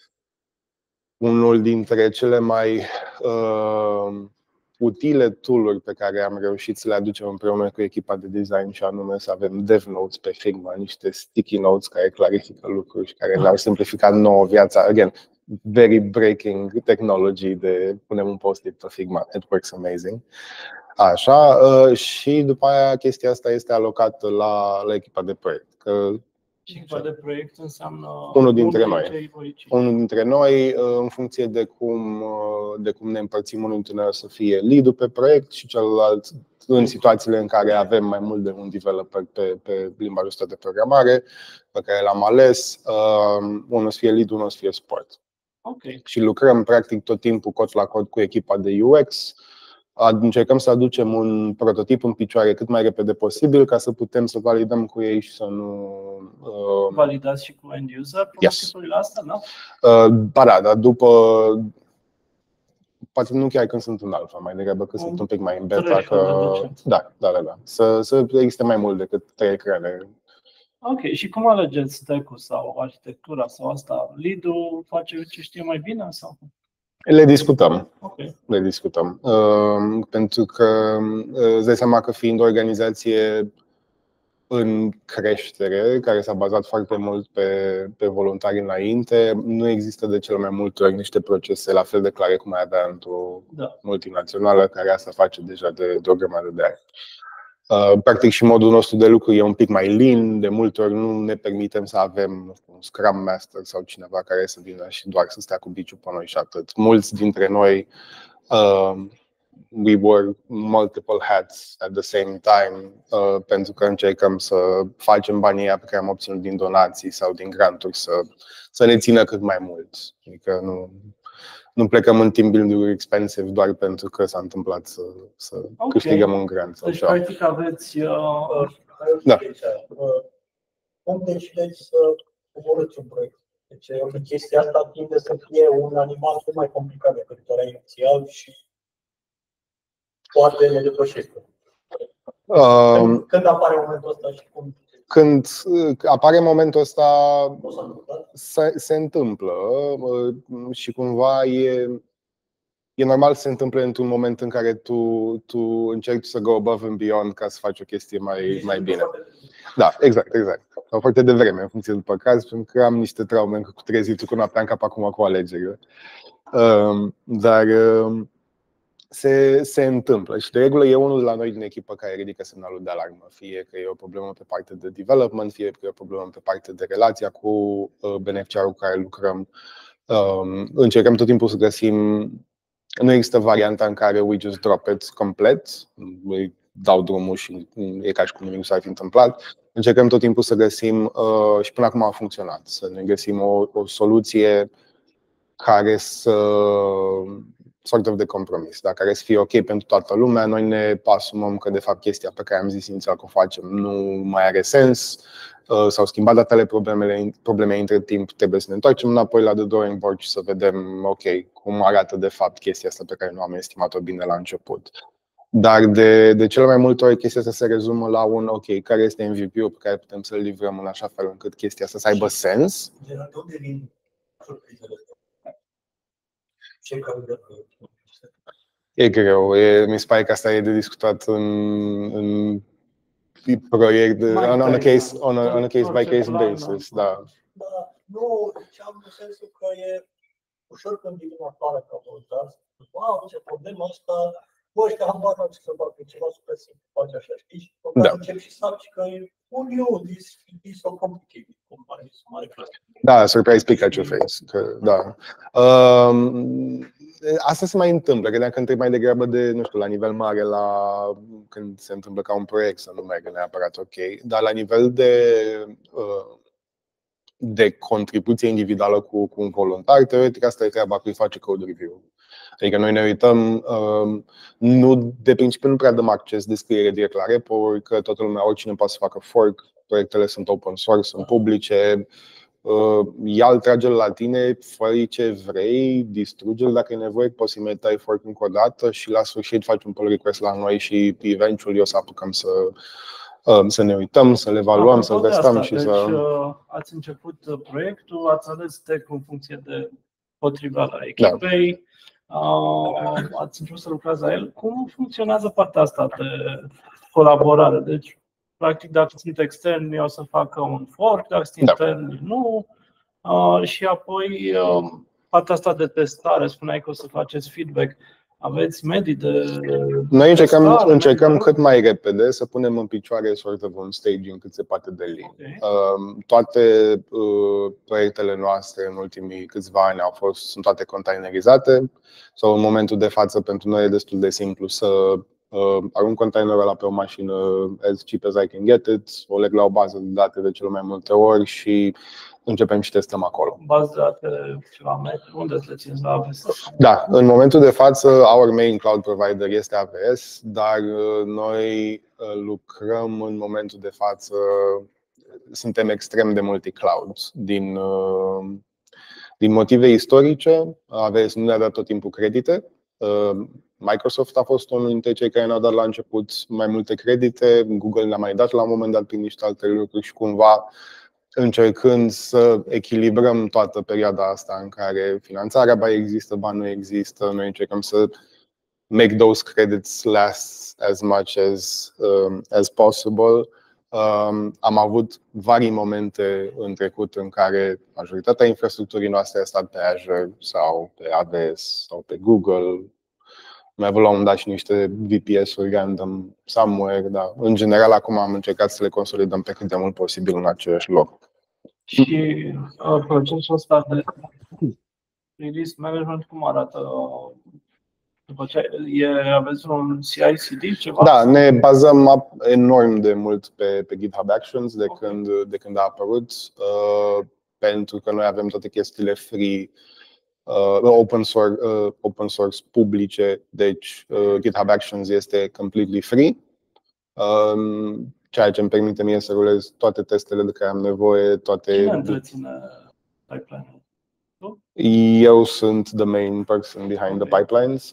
unul dintre cele mai uh, utile tool-uri pe care am reușit să le aducem împreună cu echipa de design, și anume să avem dev notes pe Figma, niște sticky notes care clarifică lucruri și care ne-au simplificat nouă viața. Again, very breaking technology de punem un post-it pe Figma. It works amazing. Așa, și după aia chestia asta este alocată la, la echipa de proiect. Că echipa de proiect înseamnă unul dintre noi. Unul dintre noi, în funcție de cum, de cum ne împărțim, unul dintre noi să fie lead-ul pe proiect și celălalt în situațiile în care avem mai mult de un developer pe, pe limbajul ăsta de programare pe care l-am ales, unul să fie lead, unul să fie support. Okay. Și lucrăm practic tot timpul cod la cod cu echipa de U X. Încercăm să aducem un prototip în picioare cât mai repede posibil ca să putem să validăm cu ei și să nu... Uh... Validați și cu end user prototipurile yes. astea, da? Uh, ba da, dar după... Poate nu chiar când sunt în alfa, mai degrabă când um, sunt un pic mai în beta. Că... Da, da, da, da. Să, să existe mai mult decât trei ecrane. Ok, și cum alegeți stack-ul sau arhitectura sau asta? Lead-ul face ce știe mai bine sau? Le discutăm. Okay. Le discutăm. Uh, pentru că uh, îți dai seama că fiind o organizație în creștere, care s-a bazat foarte mult pe, pe voluntari înainte, nu există de cele mai multe ori niște procese la fel de clare cum ai avea într-o da. multinațională care asta face deja de, de o grămadă de ani. Uh, practic și modul nostru de lucru e un pic mai lean, de multe ori nu ne permitem să avem nu știu, un Scrum Master sau cineva care să vină și doar să stea cu biciul pe noi și atât. Mulți dintre noi uh, we wear multiple hats at the same time uh, pentru că încercăm să facem banii pe care am obținut din donații sau din granturi să, să ne țină cât mai mult. Adică nu, nu plecăm în team building-uri expensive doar pentru că s-a întâmplat să, să okay. câștigăm un grant. Deci, practic, aveți... Uh... Da. Cum decideți să coborâți un proiect? Deci, chestia asta tinde să fie un animal mult mai complicat decât era inițial și poate ne depășește. Um, când apare momentul ăsta și cum? Când apare momentul ăsta, se, se întâmplă și cumva e, e normal să se întâmple într-un moment în care tu, tu încerci să go above and beyond ca să faci o chestie mai, mai bine. Da, exact, exact. Sau foarte devreme, în funcție după caz, pentru că am niște traume cu trezitul cu noaptea în cap acum cu alegerile. Dar Se, se întâmplă și de regulă e unul de la noi din echipă care ridică semnalul de alarmă. Fie că e o problemă pe partea de development, fie că e o problemă pe partea de relația cu beneficiarul cu care lucrăm. Încercăm tot timpul să găsim. Nu există varianta în care we just drop it complet, îi dau drumul și e ca și cum nimic s-ar fi întâmplat. Încercăm tot timpul să găsim, și până acum a funcționat, să ne găsim o, o soluție care să sort of de compromis, da, care să fie ok pentru toată lumea. Noi ne asumăm că de fapt chestia pe care am zis inițial că o facem nu mai are sens, s-au schimbat datele, problemele, probleme între timp, trebuie să ne întoarcem înapoi la the drawing board și să vedem ok, cum arată de fapt chestia asta pe care nu am estimat-o bine la început. Dar de, de cele mai multe ori chestia asta se rezumă la un ok, care este M V P-ul pe care putem să-l livrăm în așa fel încât chestia asta să aibă sens. E greu, e, mi se pare că asta e de discutat în, în proiect, on, on a case, on a, on a case by case basis, da. Da, nu, ziceam în sensul că e ușor când vin afară ca voluntar, wow, ce problemă asta, bă, ăștia habar n-au ce să facă, e ceva super simplu, faci așa, știi? Și după care încep și saci că e un eu, this is so complicated, cum pare să mare clasă. Da, surprise pick at your face, că, da. Um, Asta se mai întâmplă, credeam că întreb mai degrabă de, nu știu, la nivel mare, la când se întâmplă ca un proiect să nu meargă neapărat ok, dar la nivel de, de contribuție individuală cu, cu un voluntar, teoretic asta e treaba cui face code review. Adică noi ne uităm, nu, de principiu nu prea dăm acces de scriere direct la repo, că toată lumea, oricine poate să facă fork, proiectele sunt open source, sunt publice. Ia-l, trage-l la tine, fă ce vrei, distruge-l dacă e nevoie, poți să-i mai tai fork încă o dată și la sfârșit faci un pull request la noi și eventual o să apucăm să, să ne uităm, să le evaluăm, să-l testăm și deci, să... ați început proiectul, ați ales stack în funcție de potriva echipei, da. Ați început să lucrați la el. Cum funcționează partea asta de colaborare? Deci, practic, dacă sunt externi, o să facă un fork, dacă sunt interni, nu. Uh, și apoi, uh, partea asta de testare, spuneai că o să faceți feedback. Aveți medii de Noi încercăm, testare, încercăm cât mai repede să punem în picioare sort of un staging cât se poate de lean. Okay. Uh, toate uh, proiectele noastre în ultimii câțiva ani au fost, sunt toate containerizate. Sau în momentul de față, pentru noi e destul de simplu să uh, arunc containerul ăla pe o mașină as cheap as I can get it, o leg la o bază de date de cele mai multe ori și începem și testăm acolo. Bază de date ceva metri, unde le țineți la A W S? Da, în momentul de față, our main cloud provider este A W S, dar noi lucrăm în momentul de față, suntem extrem de multi-cloud din, din motive istorice. A W S nu ne-a dat tot timpul credite. Microsoft a fost unul dintre cei care ne-au dat la început mai multe credite, Google ne-a mai dat la un moment dat prin niște alte lucruri și cumva încercând să echilibrăm toată perioada asta în care finanțarea ba există, ba nu există, noi încercăm să make those credits last as much as, um, as possible. Um, am avut vari momente în trecut în care majoritatea infrastructurii noastre a stat pe Azure sau pe A W S sau pe Google. Mai avut la un moment dat și niște V P S-uri random somewhere, dar în general acum am încercat să le consolidăm pe cât de mult posibil în același loc. Și uh, procesul ăsta de release management cum arată? După ce e, aveți un C I C D ceva? Da, ne bazăm enorm de mult pe, pe GitHub Actions de, okay. când, de când a apărut, uh, pentru că noi avem toate chestiile free, uh, open source, uh, open source publice, deci uh, GitHub Actions este completely free, uh, ceea ce îmi permite mie să rulez toate testele de care am nevoie, toate. Cine întreține pipeline-ul? Eu sunt the main person behind okay. the pipelines.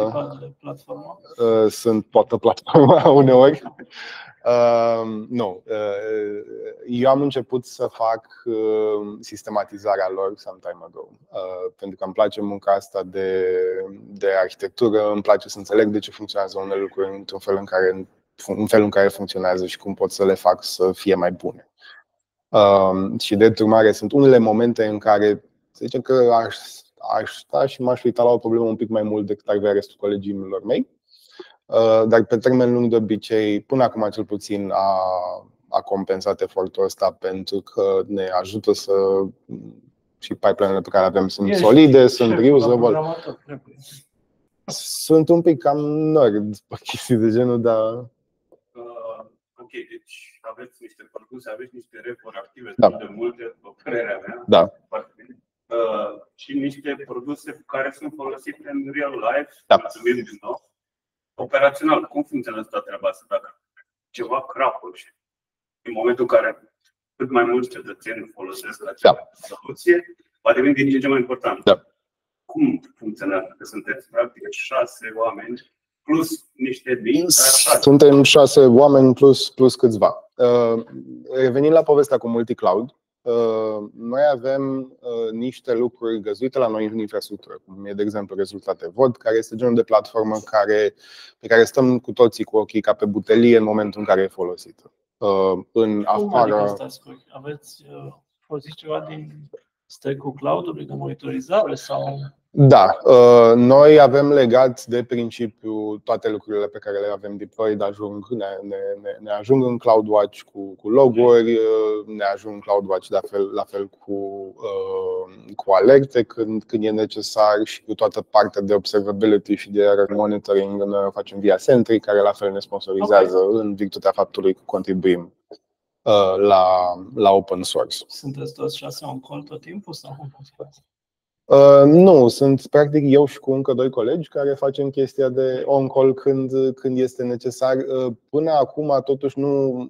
Uh, sunt toată platforma uneori. Uh, nu. Uh, eu am început să fac uh, sistematizarea lor some time ago. Uh, pentru că îmi place munca asta de, de arhitectură, îmi place să înțeleg de ce funcționează unele lucruri într-un fel în care, în felul în care funcționează și cum pot să le fac să fie mai bune. Uh, și de urmare sunt unele momente în care să zicem că aș, aș sta și m-aș uita la o problemă un pic mai mult decât ar vrea restul colegilor mei. Dar pe termen lung, de obicei, până acum cel puțin a, a compensat efortul ăsta pentru că ne ajută să și pipeline-urile pe care le avem sunt Ești solide, sunt reusable. Sunt un pic cam nerd pe chestii de genul, dar uh, ok, deci aveți niște produse, aveți niște repuri active da. de multe, după părerea mea. Da. Uh, și niște produse care sunt folosite în real life, da. din nou. Operațional, cum funcționează toată treaba asta? Dacă ceva crapă și în momentul în care cât mai mulți cetățeni folosesc acea da. soluție, va deveni din ce în ce mai important. Da. Cum funcționează? Că sunteți practic șase oameni plus niște mii? Suntem șase oameni plus, plus câțiva. Uh, revenind la povestea cu multi-cloud, noi avem niște lucruri găzduite la noi în infrastructură, cum e, de exemplu, Rezultate Vod, care este genul de platformă care, pe care stăm cu toții cu ochii ca pe butelie în momentul în care e folosită. În afară... Adică aveți folosit ceva din stack-ul cloud-ului de monitorizare sau... Da, noi avem legat de principiu toate lucrurile pe care le avem deployed, ajung, ne, ne, ne ajung în CloudWatch cu, cu loguri, ne ajung în CloudWatch la fel, la fel cu, cu alerte când, când e necesar și cu toată partea de observability și de error monitoring ne facem via Sentry, care la fel ne sponsorizează okay. în virtutea faptului că contribuim la, la open source. Sunteți toți șase on call tot timpul sau cum funcționează? Uh, nu, sunt practic eu și cu încă doi colegi care facem chestia de on-call când, când este necesar. Uh, până acum, totuși, nu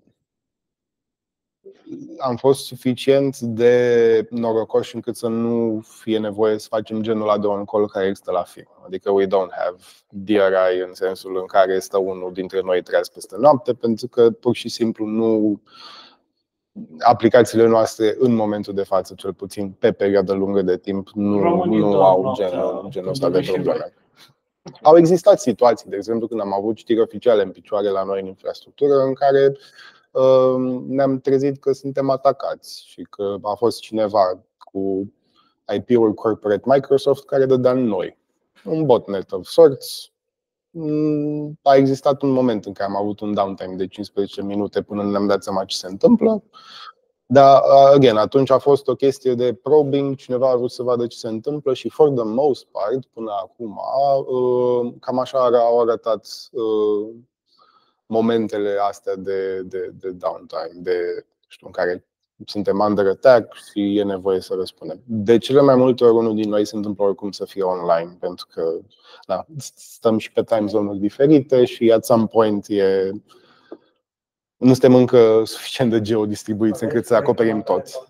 am fost suficient de norocoși încât să nu fie nevoie să facem genul ăla de on-call care există la firmă. Adică we don't have D R I în sensul în care stă unul dintre noi treaz peste noapte, pentru că pur și simplu nu... Aplicațiile noastre, în momentul de față, cel puțin pe perioadă lungă de timp, nu, nu au genul, genul ăsta de probleme. Au existat situații, de exemplu, când am avut știri oficiale în picioare la noi în infrastructură, în care uh, ne-am trezit că suntem atacați și că a fost cineva cu I P-ul corporate Microsoft care dădea în noi. Un botnet of sorts. A existat un moment în care am avut un downtime de cincisprezece minute până ne-am dat seama ce se întâmplă. Dar, again, atunci a fost o chestie de probing, cineva a vrut să vadă ce se întâmplă și for the most part, până acum, cam așa au arătat momentele astea de, de, de downtime, de, știu, în care suntem under attack și e nevoie să răspundem. De cele mai multe ori, unul din noi se întâmplă oricum să fie online, pentru că da, stăm și pe time zone-uri diferite și at some point e, nu suntem încă suficient de geodistribuiți încât să acoperim tot.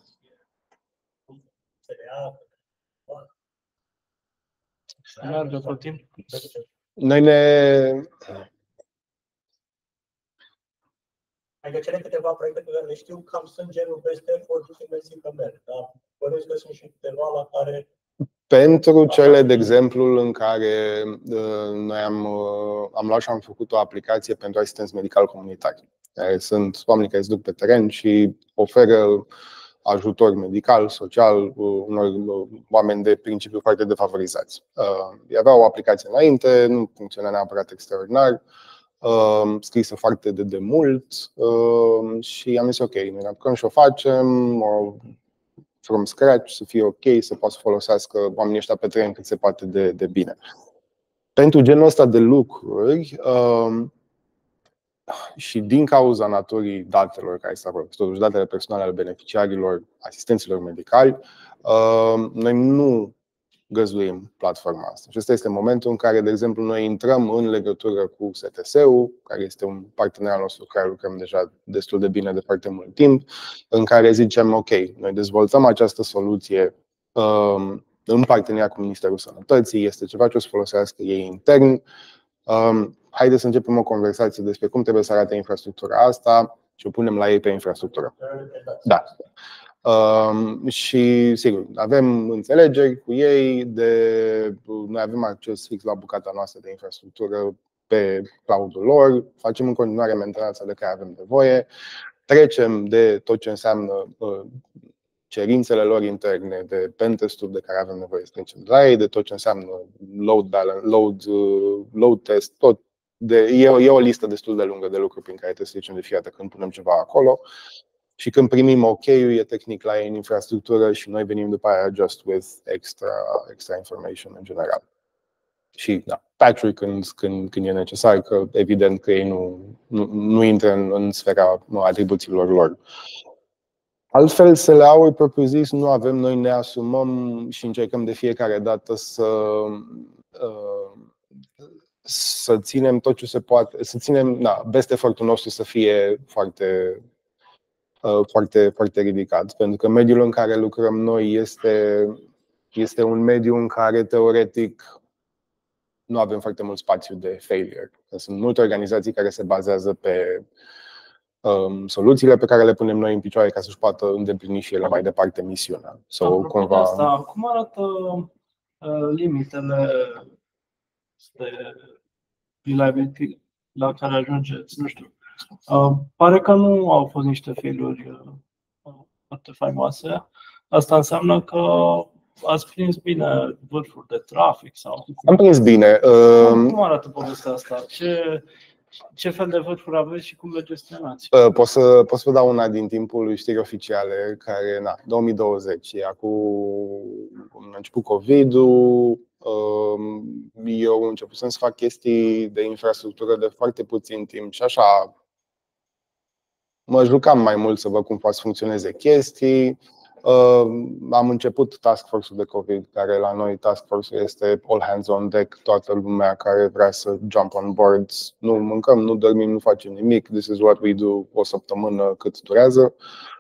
Meargă tot timp. Noi ne... Adică cele câteva proiecte pe care le știu cam sunt genul peste efort și mersi că merg. Dar bănuiesc că sunt și câteva la care... Pentru cele, de exemplu, în care noi am, am luat și am făcut o aplicație pentru asistenți medical comunitari. Sunt oameni care se duc pe teren și oferă ajutor medical, social, unor oameni de principiu foarte defavorizați. Avea o aplicație înainte, nu funcționa neapărat extraordinar, scrisă foarte de demult și am zis ok, ne apucăm și o facem from scratch, să fie ok, să poată să folosească oamenii ăștia pe teren cât se poate de, de bine. Pentru genul ăsta de lucruri și din cauza naturii datelor care se acolo, totuși datele personale ale beneficiarilor, asistenților medicali, noi nu găzduim platforma asta. Și ăsta este momentul în care, de exemplu, noi intrăm în legătură cu S T S-ul, care este un partener al nostru cu care lucrăm deja destul de bine de foarte mult timp, în care zicem, ok, noi dezvoltăm această soluție um, în parteneriat cu Ministerul Sănătății, este ceva ce o să folosească ei intern. Um, haideți să începem o conversație despre cum trebuie să arate infrastructura asta și o punem la ei pe infrastructură. Da. Um, și sigur, avem înțelegeri cu ei, de, noi avem acces fix la bucata noastră de infrastructură pe cloud-ul lor, facem în continuare mentenanța de care avem nevoie, trecem de tot ce înseamnă uh, cerințele lor interne, de pentest-uri de care avem nevoie să trecem de la ei, de tot ce înseamnă load balance, load, uh, load test, tot. De, e, e o listă destul de lungă de lucruri prin care trebuie să trecem de fiecare când punem ceva acolo. Și când primim ok-ul, e tehnic la ei în infrastructură și noi venim după aia just with extra, extra information în general. Și da, patch-uri când, când, când e necesar, că evident că ei nu, nu, nu intră în, în sfera atribuțiilor lor. Altfel, S L A-uri propriu-zis nu avem, noi ne asumăm și încercăm de fiecare dată să, să ținem tot ce se poate, să ținem, da, best effort-ul nostru să fie foarte Foarte, foarte ridicat, pentru că mediul în care lucrăm noi este, este un mediu în care teoretic nu avem foarte mult spațiu de failure. Sunt multe organizații care se bazează pe um, soluțiile pe care le punem noi în picioare ca să-și poată îndeplini și ele mai departe misiunea. So, cumva... de asta, cum arată uh, limitele de reliability la care ajungeți? Nu știu. Uh, pare că nu au fost niște failuri uh, foarte faimoase. Asta înseamnă că ați prins bine vârfuri de trafic? Sau... Am prins bine. Uh, cum arată povestea asta? Ce, ce fel de vârfuri aveți și cum le gestionați? Uh, pot, să, pot să vă dau una din timpul știri oficiale, care, na, două mii douăzeci, e acum a început COVID-ul. Eu am început să fac chestii de infrastructură de foarte puțin timp și așa mă jucam mai mult să văd cum poate să funcționeze chestii. Am început task force-ul de COVID, care la noi task force-ul este all hands on deck, toată lumea care vrea să jump on board. Nu mâncăm, nu dormim, nu facem nimic. This is what we do, o săptămână cât durează.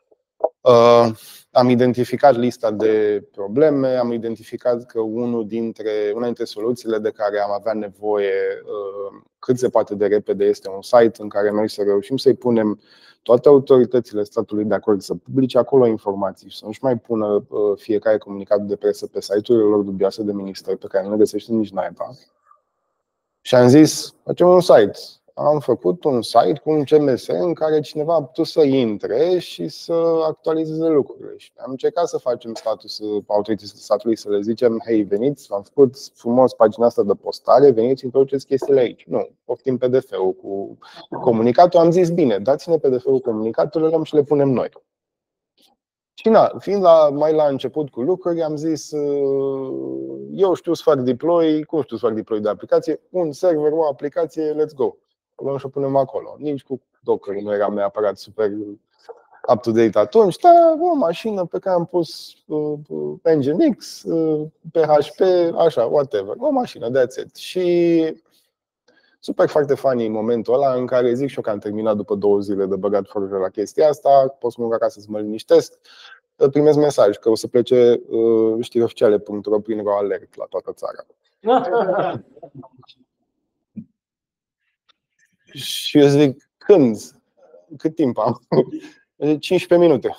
Am identificat lista de probleme, am identificat că unul dintre, una dintre soluțiile de care am avea nevoie cât se poate de repede este un site în care noi să reușim să-i punem toate autoritățile statului de acord să publice acolo informații și să nu-și mai pună fiecare comunicat de presă pe site-urile lor dubioase de minister pe care nu le găsește nici naiba. Și am zis, facem un site. Am făcut un site cu un C M S în care cineva a putut să intre și să actualizeze lucrurile. Și am încercat să facem status autorităților statului, să le zicem, hei, veniți, am făcut frumos pagina asta de postare, veniți, introduceți chestiile aici. Nu, poftim P D F-ul cu comunicatul, am zis, bine, dați-ne P D F-ul cu comunicatul, le luăm și le punem noi. Și na, fiind la, mai la început cu lucruri, am zis eu știu să fac deploy, cum știu să fac deploy de aplicație? Un server, o aplicație, let's go. O luăm și o punem acolo. Nici cu Docker nu eram neapărat super up-to-date atunci, dar o mașină pe care am pus Nginx, P H P, așa, whatever. O mașină, that's it. Și super foarte funny în momentul ăla în care zic și eu că am terminat după două zile de băgat forță la chestia asta, pot să mă duc acasă să mă liniștesc, primesc mesaj că o să plece știri oficiale punct ro prin ro alert la toată țara. Și eu zic, când? Cât timp am? cincisprezece minute.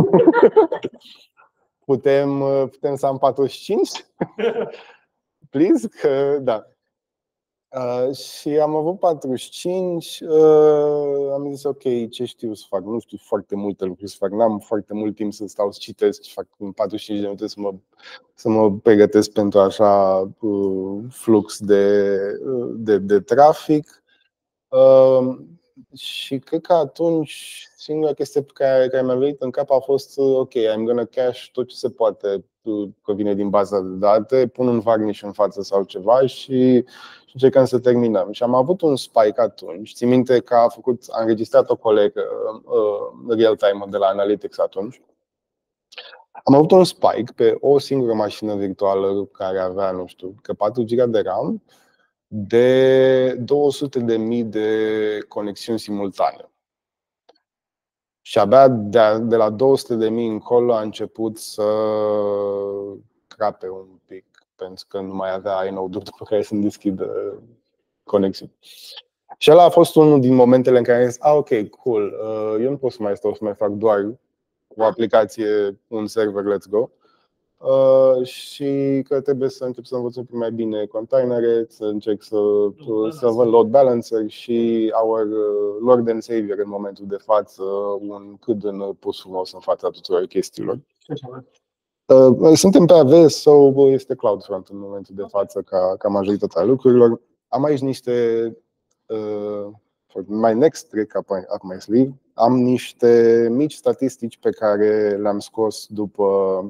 Putem, putem să am patruzeci și cinci? Please? Că, da. Uh, și am avut patruzeci și cinci, uh, am zis ok, ce știu să fac? Nu știu foarte multe lucruri să fac, n-am foarte mult timp să stau să citesc și fac în patruzeci și cinci de minute să mă, să mă pregătesc pentru așa uh, flux de, de, de trafic. Uh, și cred că atunci singura chestie care, care mi-a venit în cap a fost ok, I'm gonna cache tot ce se poate că vine din baza de date, pun un varnish în față sau ceva și încercăm să terminăm. Și am avut un spike atunci. Țin minte că a făcut, a înregistrat o colegă uh, real-time de la Analytics atunci. Am avut un spike pe o singură mașină virtuală care avea, nu știu, că patru giga de RAM, de două sute de mii de conexiuni simultane. Și abia de, de la două sute de mii încolo a început să crape un pic, pentru că nu mai avea inode-uri după care să-mi deschidă conexiuni. Și ăla a fost unul din momentele în care am zis, ah, ok, cool, eu nu pot să mai stau să mai fac doar o aplicație, un server, let's go. Uh, și că trebuie să încep să învăț mai bine containere, să încerc să, să văd load balancer și our Lord and Savior în momentul de față, un cât în pus frumos în fața tuturor chestiilor. Uh, suntem pe A W S sau este CloudFront în momentul de față ca, ca majoritatea lucrurilor. Am aici niște uh, for my next trick up my, up my sleeve. Am niște mici statistici pe care le-am scos după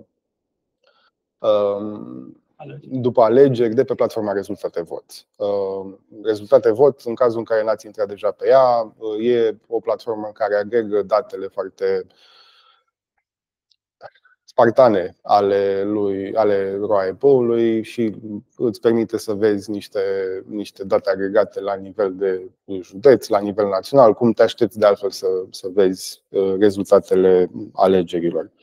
după alegeri de pe platforma Rezultate Vot. Rezultate Vot, în cazul în care n-ați intrat deja pe ea, e o platformă în care agregă datele foarte spartane ale lui, ale R O I P-ului și îți permite să vezi niște, niște date agregate la nivel de județ, la nivel național, cum te aștepți de altfel să, să vezi rezultatele alegerilor.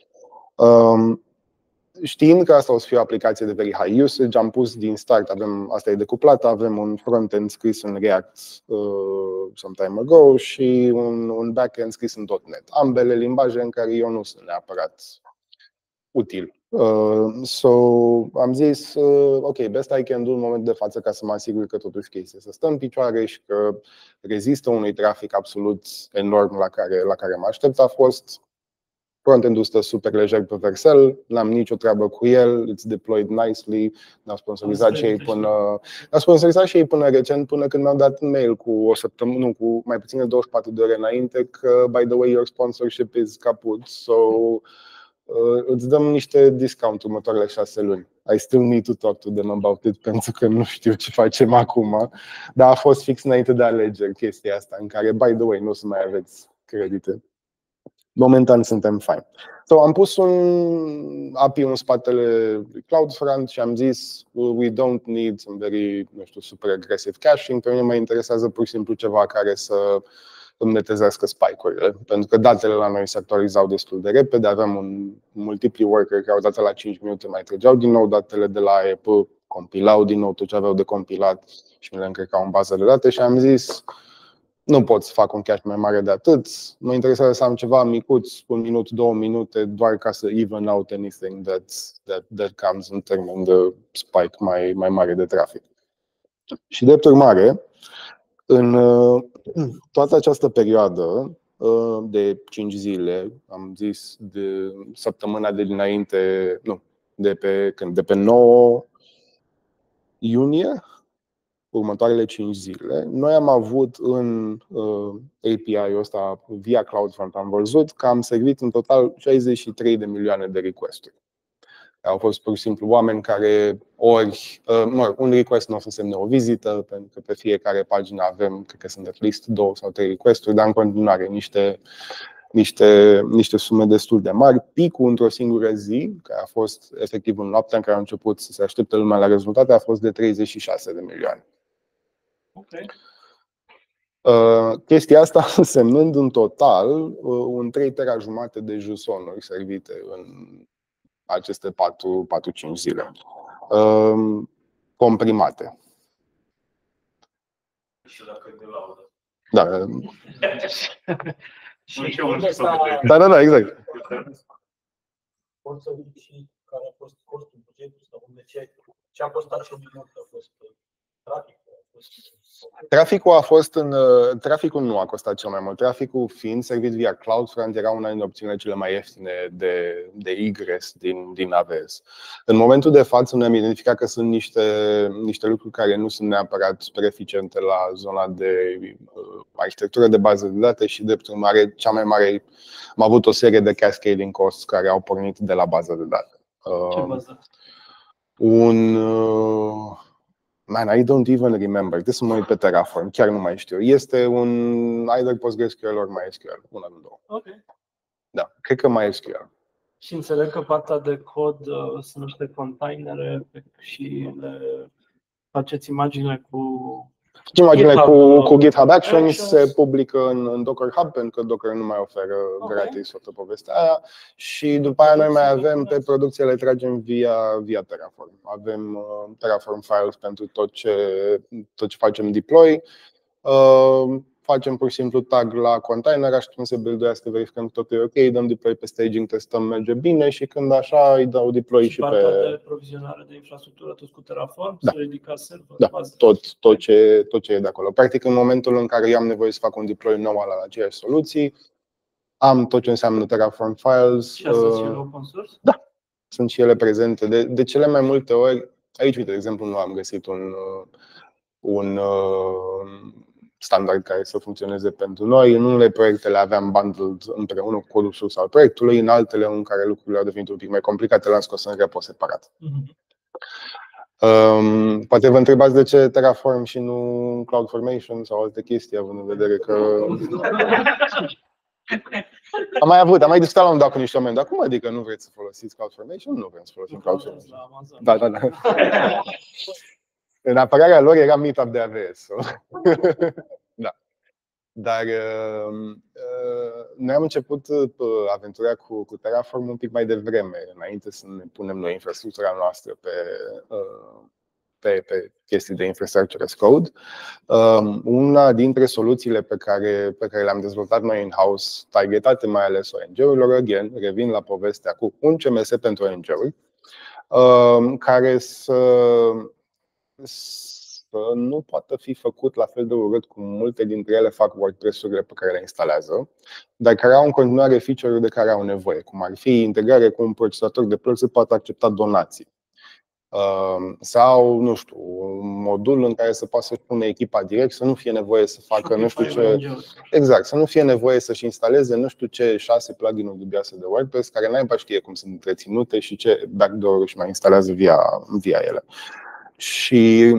Știind că asta o să fie o aplicație de very high usage, am pus din start, avem, asta e decuplată, avem un front-end scris în React uh, some time ago și un, un back-end scris în .NET. Ambele limbaje în care eu nu sunt neapărat util. Uh, so, am zis, uh, ok, best I can do în momentul de față ca să mă asigur că totuși chestia să stă în picioare și că rezistă unui trafic absolut enorm la care, la care mă aștept a fost front-end-ul stă super lejer pe Vercel, n-am nicio treabă cu el, it's deployed nicely, ne-au sponsorizat și ei până ne-au sponsorizat și ei până recent, până când mi-au dat mail cu o săptămână, nu, cu mai puțin de douăzeci și patru de ore înainte că by the way your sponsorship is kaput, so uh, îți dăm niște discount următoarele șase luni. I still need to talk to them about it pentru că nu știu ce facem acum, dar a fost fix înainte de alegeri chestia asta în care by the way nu o să mai aveți credite. Momentan suntem fine. So, am pus un A P I în spatele CloudFront și am zis we don't need some very, nu știu, super aggressive caching. Pe mine mă interesează pur și simplu ceva care să îmi netezească spike-urile. Pentru că datele la noi se actualizau destul de repede. Aveam un multipli worker care odată la cinci minute mai trăgeau din nou datele de la E P, compilau din nou tot ce aveau de compilat și mi le încărcau în bază de date și am zis nu pot să fac un cache mai mare de atât. Mă interesează să am ceva micuț, un minut, două minute, doar ca să even out anything that, that, that comes în termen de spike mai, mai mare de trafic. Și drept urmare, în toată această perioadă de cinci zile, am zis de săptămâna de dinainte, nu, de pe, când, de pe nouă iunie, următoarele cinci zile. Noi am avut în uh, A P I-ul ăsta, via CloudFront, am văzut că am servit în total șaizeci și trei de milioane de request-uri. Au fost pur și simplu oameni care ori, uh, mă, un request nu o să semne o vizită, pentru că pe fiecare pagină avem, cred că sunt at least două sau trei request-uri, dar în continuare niște, niște, niște sume destul de mari. Picul într-o singură zi, care a fost efectiv în noaptea în care a început să se aștepte lumea la rezultate, a fost de treizeci și șase de milioane. Okay. Uh, chestia asta însemnând în total uh, un trei tera jumate de JSON-uri servite în aceste patru cinci zile. Uh, comprimate. Și dacă de laudă. Da. Și unde ăsta- Da, da, da, exact. Poți să zici care a fost costul bugetului sau unde ce, ce a costat și minut, a fost traficul, a fost... Traficul a fost în, traficul nu a costat cel mai mult. Traficul fiind servit via CloudFront era una din opțiunile cele mai ieftine de, de egress din, din A W S. În momentul de față ne-am identificat că sunt niște, niște lucruri care nu sunt neapărat super eficiente la zona de uh, arhitectură de bază de date și de urmare cea mai mare am avut o serie de cascading costs care au pornit de la baza de date. Uh, Ce bază? un uh, Man, I don't even remember. Trebuie să mă uit pe Terraform, chiar nu mai știu. Este un either PostgreSQL ori MySQL, una din două. Ok. Da, cred că MySQL. Și înțeleg că partea de cod uh, sunt niște containere și le faceți imagine cu Imaginea GitHub, cu, cu GitHub Actions, Actions. se publică în, în Docker Hub, pentru că Docker nu mai oferă Ok. gratis toată povestea aia. Și după aia noi mai avem pe producție, le tragem via, via Terraform. Avem uh, Terraform files pentru tot ce, tot ce facem deploy. Uh, Facem pur și simplu tag la container, așteptăm să builduiască, verificăm că totul e ok, dăm deploy pe staging, testăm, merge bine și când așa îi dau deploy și, și și partea pe... de provizionare de infrastructură, tot cu Terraform, Da. să ridicați server, Da, bază. tot, tot, ce, tot ce e de acolo. Practic, în momentul în care eu am nevoie să fac un deploy nou la aceeași soluții, am tot ce înseamnă Terraform files. Și asta uh, și open source? Da, sunt și ele prezente. De, de cele mai multe ori, aici, uite, de exemplu, nu am găsit un, uh, un uh, standard care să funcționeze pentru noi. În unele proiecte le aveam bundled împreună cu codul sus al proiectului, în altele în care lucrurile au devenit un pic mai complicate, le-am scos în repo separat. Mm-hmm. Um, poate vă întrebați de ce Terraform și nu CloudFormation sau alte chestii, având în vedere că am mai avut, am mai discutat la un dat cu niște oameni, dar cum adică nu vreți să folosiți CloudFormation? Nu vrem să folosim CloudFormation. La Amazon. Da, da, da. În apărarea lor era meetup de A W S. Da. Dar uh, noi am început aventura cu, cu Terraform un pic mai devreme, înainte să ne punem noi infrastructura noastră pe, uh, pe, pe chestii de infrastructure as code. Um, una dintre soluțiile pe care, pe care le-am dezvoltat noi in-house, targetate mai ales O N G-urilor, again, revin la povestea cu un C M S pentru O N G-uri, um, care să să nu poată fi făcut la fel de urât cum multe dintre ele fac WordPress-urile pe care le instalează, dar care au în continuare feature-uri de care au nevoie, cum ar fi integrare cu un procesator de plăți să poată accepta donații. Sau, nu știu, un modul în care să poată să-și pune echipa direct, să nu fie nevoie să facă nu știu ce. Exact, să nu fie nevoie să-și instaleze nu știu ce șase plugin-uri dubioase de WordPress, care n-ai știe cum sunt întreținute și ce backdoor-uri își mai instalează via, via ele. Și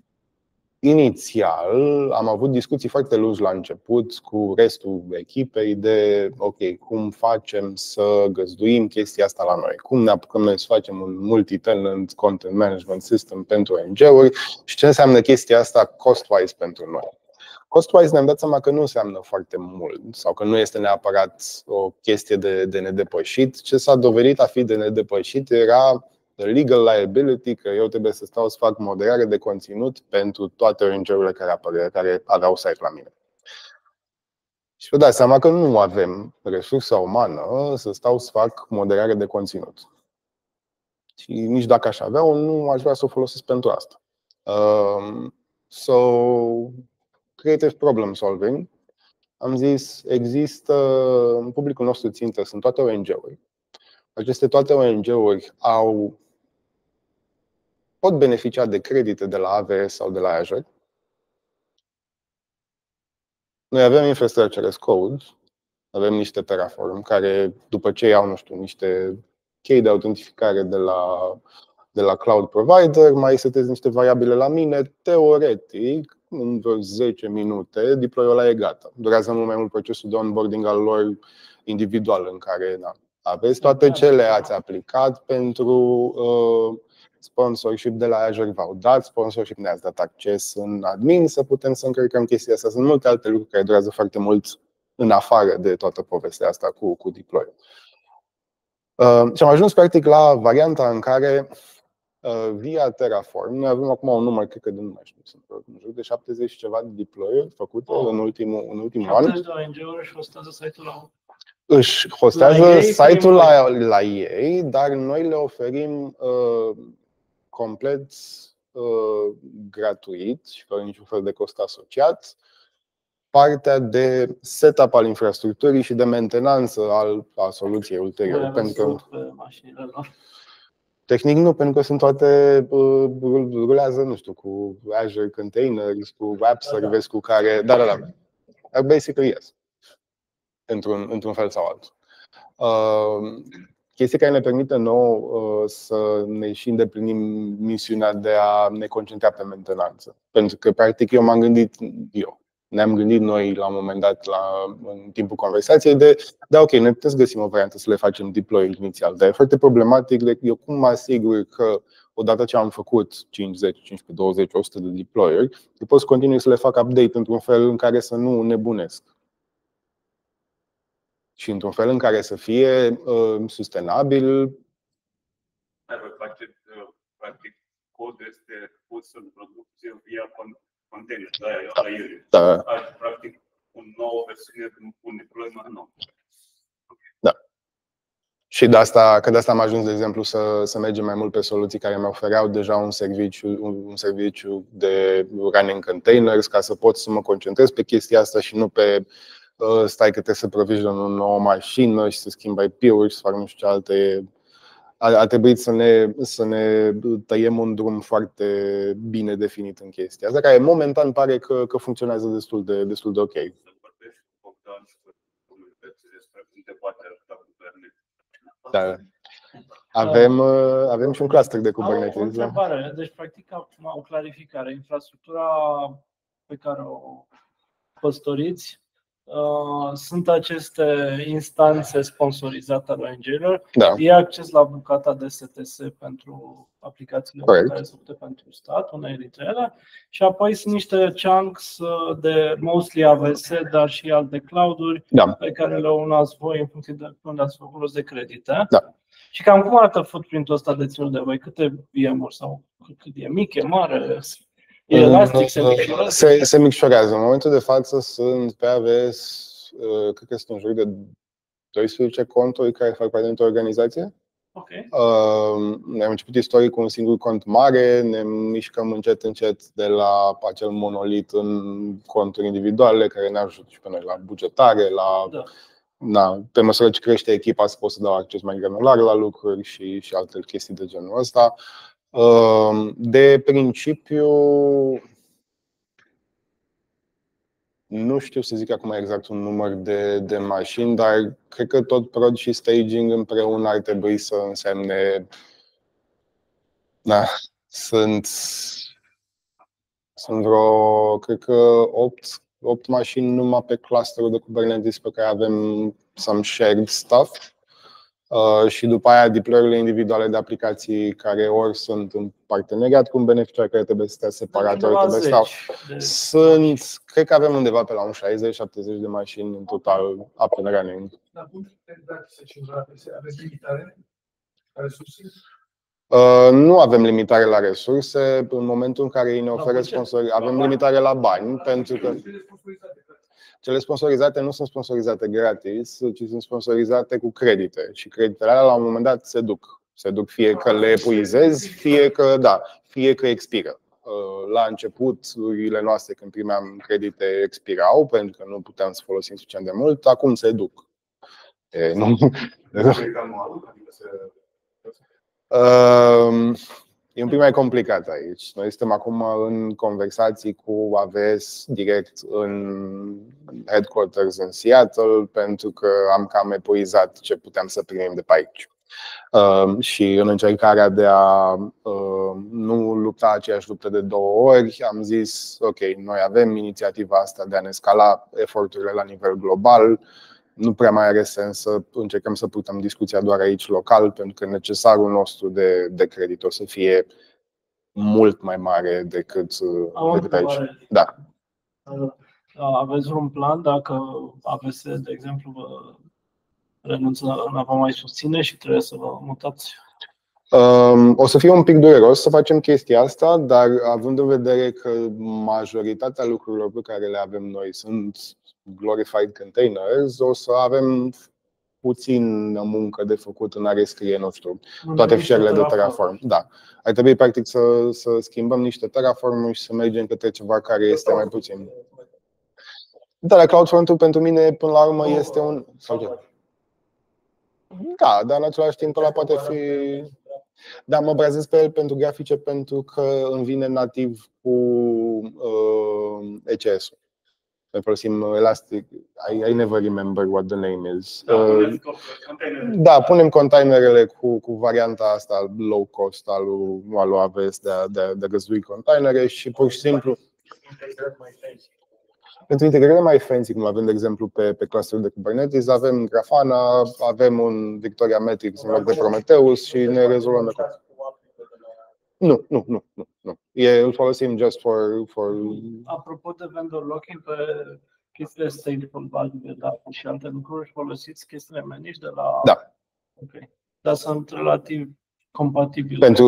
inițial am avut discuții foarte lungi la început cu restul echipei de ok, cum facem să găzduim chestia asta la noi, cum ne apucăm noi să facem un multi-tenant content management system pentru O N G-uri și ce înseamnă chestia asta cost-wise pentru noi. Cost-wise ne-am dat seama că nu înseamnă foarte mult sau că nu este neapărat o chestie de, de nedepășit. Ce s-a dovedit a fi de nedepășit era the legal liability, că eu trebuie să stau să fac moderare de conținut pentru toate O N G-urile care, apărea, care aveau site la mine. Și vă dați seama că nu avem resursa umană să stau să fac moderare de conținut. Și nici dacă aș avea-o, nu aș vrea să o folosesc pentru asta. Um, so, creative problem solving. Am zis, există, în publicul nostru țintă sunt toate O N G-uri. Aceste toate O N G-uri au pot beneficia de credite de la A W S sau de la Azure Noi avem infrastructure as code, avem niște Terraform care, după ce iau, nu știu, niște chei de autentificare de la, de la cloud provider, mai setezi niște variabile la mine, teoretic, în vreo zece minute, deploy-ul ăla e gata. Durează mult mai mult procesul de onboarding al lor individual, în care na, aveți toate ce le-ați aplicat pentru uh, sponsorship de la Azure, v-au dat sponsorship, ne-ați dat acces în admin să putem să încărcăm chestia asta. Sunt multe alte lucruri care durează foarte mult în afară de toată povestea asta cu, cu deploy. Uh, și am ajuns practic la varianta în care uh, via Terraform, noi avem acum un număr, cred că de, nu mai știu, sunt în jur de șaptezeci și ceva de deploy-uri făcute oh. în ultimul, în ultimul an. șaptezeci de O N G-uri și hostează site-ul la Își hostează site-ul la, la ei, dar noi le oferim uh, complet uh, gratuit și fără niciun fel de cost asociat partea de setup al infrastructurii și de mentenanță al, a soluției ulterior. Pentru că tehnic nu, pentru că sunt toate uh, rulează, nu știu, cu Azure Containers, cu Web Service, cu care, da, da, da. Basically, yes. Într-un, într-un fel sau altul. Uh, chestia care ne permite nouă uh, să ne și îndeplinim misiunea de a ne concentra pe mentenanță. Pentru că, practic, eu m-am gândit, eu, ne-am gândit noi la un moment dat, la, în timpul conversației, de da, ok, noi putem să găsim o variantă să le facem deploy inițial, dar e foarte problematic de eu cum mă asigur că odată ce am făcut cinci, zece, cincisprezece, douăzeci, o sută de deploy-uri, eu pot să continui să le fac update într-un fel în care să nu nebunesc. Și într-un fel în care să fie uh, sustenabil. Practic, codul este pus în producție via container. Da. Practic, o nouă versiune, un deployment nou. Da. Și de asta, că de asta am ajuns, de exemplu, să, să mergem mai mult pe soluții care mi ofereau deja un serviciu, un, un serviciu de running containers, ca să pot să mă concentrez pe chestia asta și nu pe stai că trebuie să provision o nouă mașină și să schimb I P-uri și să fac nu știu ce alte. A, a trebuit să ne, să ne tăiem un drum foarte bine definit în chestia asta, care momentan pare că, că funcționează destul de, destul de ok. Da. Avem, avem și un cluster de Kubernetes. Am o întrebare. Deci, practic, acum o clarificare. Infrastructura pe care o păstoriți, Uh, sunt aceste instanțe sponsorizate ale O N G-urilor. Da. E acces la bucata de S T S pentru aplicațiile Correct. care sunt făcute pentru stat, unele dintre ele. Și apoi sunt niște chunks de mostly A V S, dar și alte cloud-uri, da, pe care le unați voi în funcție de unde ați făcut rost de credite. Da. Și cam cum arată footprint-ul ăsta de ținut de voi? Câte V M-uri sau cât e mic, e mare? E elastic, se micșorează? Se, se micșorează. În momentul de față sunt pe A V S, cred că sunt în jur de doisprezece conturi care fac parte dintr-o organizație. Okay. Ne-am început istoric cu un singur cont mare, ne mișcăm încet încet de la acel monolit în conturi individuale care ne ajută și pe noi la bugetare, la, da. Na, pe măsură ce crește echipa să pot să dau acces mai granular la lucruri și, și alte chestii de genul ăsta. De principiu, nu știu să zic acum exact un număr de, de mașini, dar cred că tot prod și staging împreună ar trebui să însemne. Da, sunt, sunt vreo, cred că opt, opt mașini numai pe clusterul de Kubernetes pe care avem some shared stuff. Uh, și după aia deploy-urile individuale de aplicații care ori sunt în parteneriat cu un beneficiar care trebuie să stea separat, ori trebuie să stau. Sunt, cred că avem undeva pe la un șaizeci șaptezeci de mașini în total up and running. Dar cum să cenzurați? Aveți limitare la resurse? Uh, nu avem limitare la resurse. În momentul în care ei ne oferă sponsori, avem limitare la bani, pentru că cele sponsorizate nu sunt sponsorizate gratis, ci sunt sponsorizate cu credite. Și creditele alea la un moment dat se duc. Se duc fie că le epuizezi, fie că, da, fie că expiră. La începuturile noastre, când primeam credite, expirau, pentru că nu puteam să folosim suficient de mult. Acum se duc. E, nu. Uh, E un pic mai complicat aici. Noi suntem acum în conversații cu A V S direct în headquarters în Seattle, pentru că am cam epuizat ce puteam să primim de pe aici. Uh, și în încercarea de a uh, nu lupta aceeași luptă de două ori, am zis, ok, noi avem inițiativa asta de a ne scala eforturile la nivel global. Nu prea mai are sens să încercăm să purtăm discuția doar aici local, pentru că necesarul nostru de, de credit o să fie mult mai mare decât, decât aici. Da. Aveți un plan dacă A V S, de exemplu, vă renunță, nu vă mai susține și trebuie să vă mutați? O să fie un pic dureros să facem chestia asta, dar având în vedere că majoritatea lucrurilor pe care le avem noi sunt glorified containers, o să avem puțin muncă de făcut în a rescrie, nu știu, toate fișierele de Terraform. Da. Ar trebui practic să, să schimbăm niște Terraform și să mergem către ceva care este mai puțin. Da, la CloudFront-ul pentru mine până la urmă este un... Da, dar în același timp ăla poate fi... Da, mă bazez pe el pentru grafice pentru că îmi vine nativ cu uh, E C S-ul. Noi folosim Elastic. I, I never remember what the name is. Uh, da, punem containerele cu, cu varianta asta low cost al lui A V S de a, de a, de a găzdui containere și pur și simplu pentru integrare mai fancy, cum avem de exemplu pe, pe clusterul de Kubernetes, avem Grafana, avem un Victoria Metrics în loc de Prometheus și ne rezolvăm de tot. Nu, nu, nu, nu, nu. E, îl folosim just for, for... Apropo de vendor locking, pe chestiile stateful value da, și alte lucruri, folosiți chestiile managed de la... Da. Ok. Dar sunt relativ compatibile. Pentru...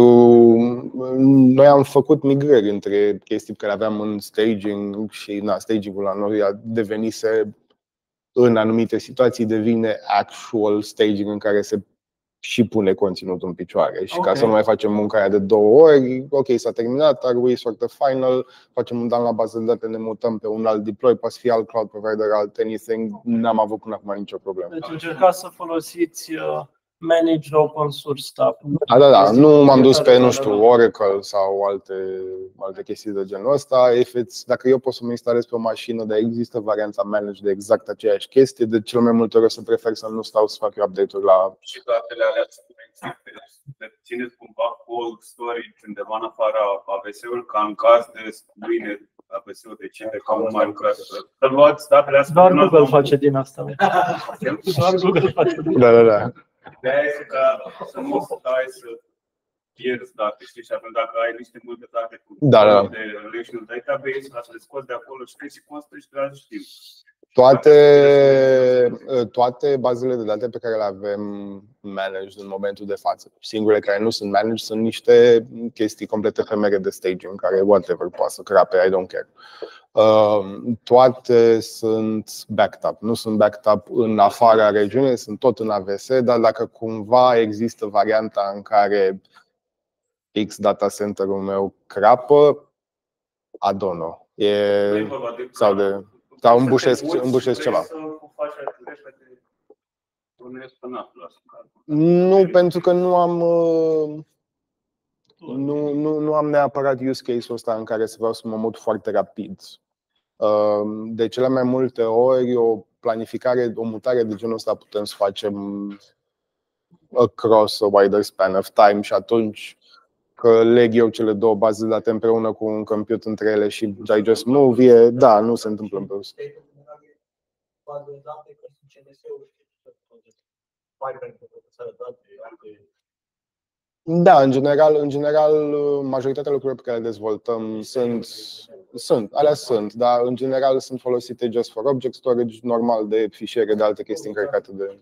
Noi am făcut migrări între chestii pe care aveam în staging și na, staging-ul la noi a devenise, în anumite situații, devine actual staging în care se și pune conținutul în picioare. Și okay. Ca să nu mai facem munca aia de două ori, ok, s-a terminat, are we sort of final, facem un down la bază de date, ne mutăm pe un alt deploy, poate fi alt cloud provider, alt anything, n-am avut până acum nicio problemă. Deci încercați să folosiți managed open source stuff. Da, da, da. Nu m-am dus pe, nu știu, Oracle sau alte, alte chestii de genul ăsta. Dacă eu pot să mă instalez pe o mașină, dar există varianta managed de exact aceeași chestie, de cel mai multe ori o să prefer să nu stau să fac eu update-uri la... Și datele alea le țineți cumva cold storage undeva în afara A V S-ului, ca în caz de mâine A V S-ul decide ca un mare lucrat să luați datele astea. Doar Google face din asta. Doar Google face din asta. Da, da, da. De-aia este ca să nu stai să pierzi date, știi? Și atunci dacă ai niște multe date cu da, da. de relational database, ca să le scoți de acolo și trebuie și construiești de alți timp. Toate, toate bazele de date pe care le avem managed în momentul de față, singurele care nu sunt managed sunt niște chestii complet efemere de staging, care whatever poate să crape, I don't care. Toate sunt backed up, nu sunt backed up în afara regiunii, sunt tot în A V S, dar dacă cumva există varianta în care X data center-ul meu crapă, I don't know. E, sau de Sau îmbușesc, îmbușesc ceva. Nu, pentru că nu am nu, nu, nu am neapărat use case-ul ăsta în care să vreau să mă mut foarte rapid. De cele mai multe ori o planificare, o mutare de genul ăsta putem să facem across a wider span of time și atunci că leg eu cele două baze de date împreună cu un compute între ele și I just move, e, da, nu se întâmplă în plus. Da, în general, în general, majoritatea lucrurilor pe care le dezvoltăm sunt, sunt, alea sunt, dar în general sunt folosite just for object storage normal de fișiere, de alte chestii încărcate de...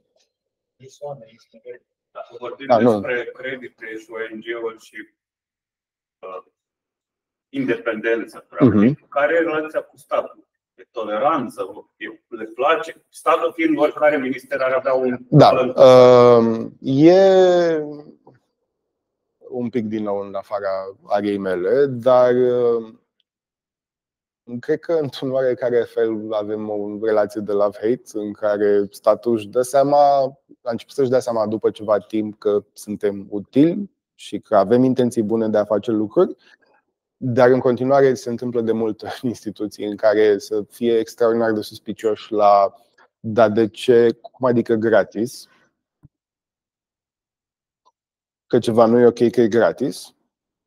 Dacă vorbim da, despre credite și O N G-uri și uh, independență, uh-huh. Care e relația cu statul? De toleranță? Le place? Statul fiind oricare minister ar avea un... Da, uh, e un pic din nou în afara arei mele, dar uh, cred că într-un oarecare fel avem o relație de love-hate în care statul își dă seama, a început să-și dea seama după ceva timp că suntem utili și că avem intenții bune de a face lucruri, dar în continuare se întâmplă de multe instituții în care să fie extraordinar de suspicioși la dar de ce, cum adică gratis? Că ceva nu e ok că e gratis?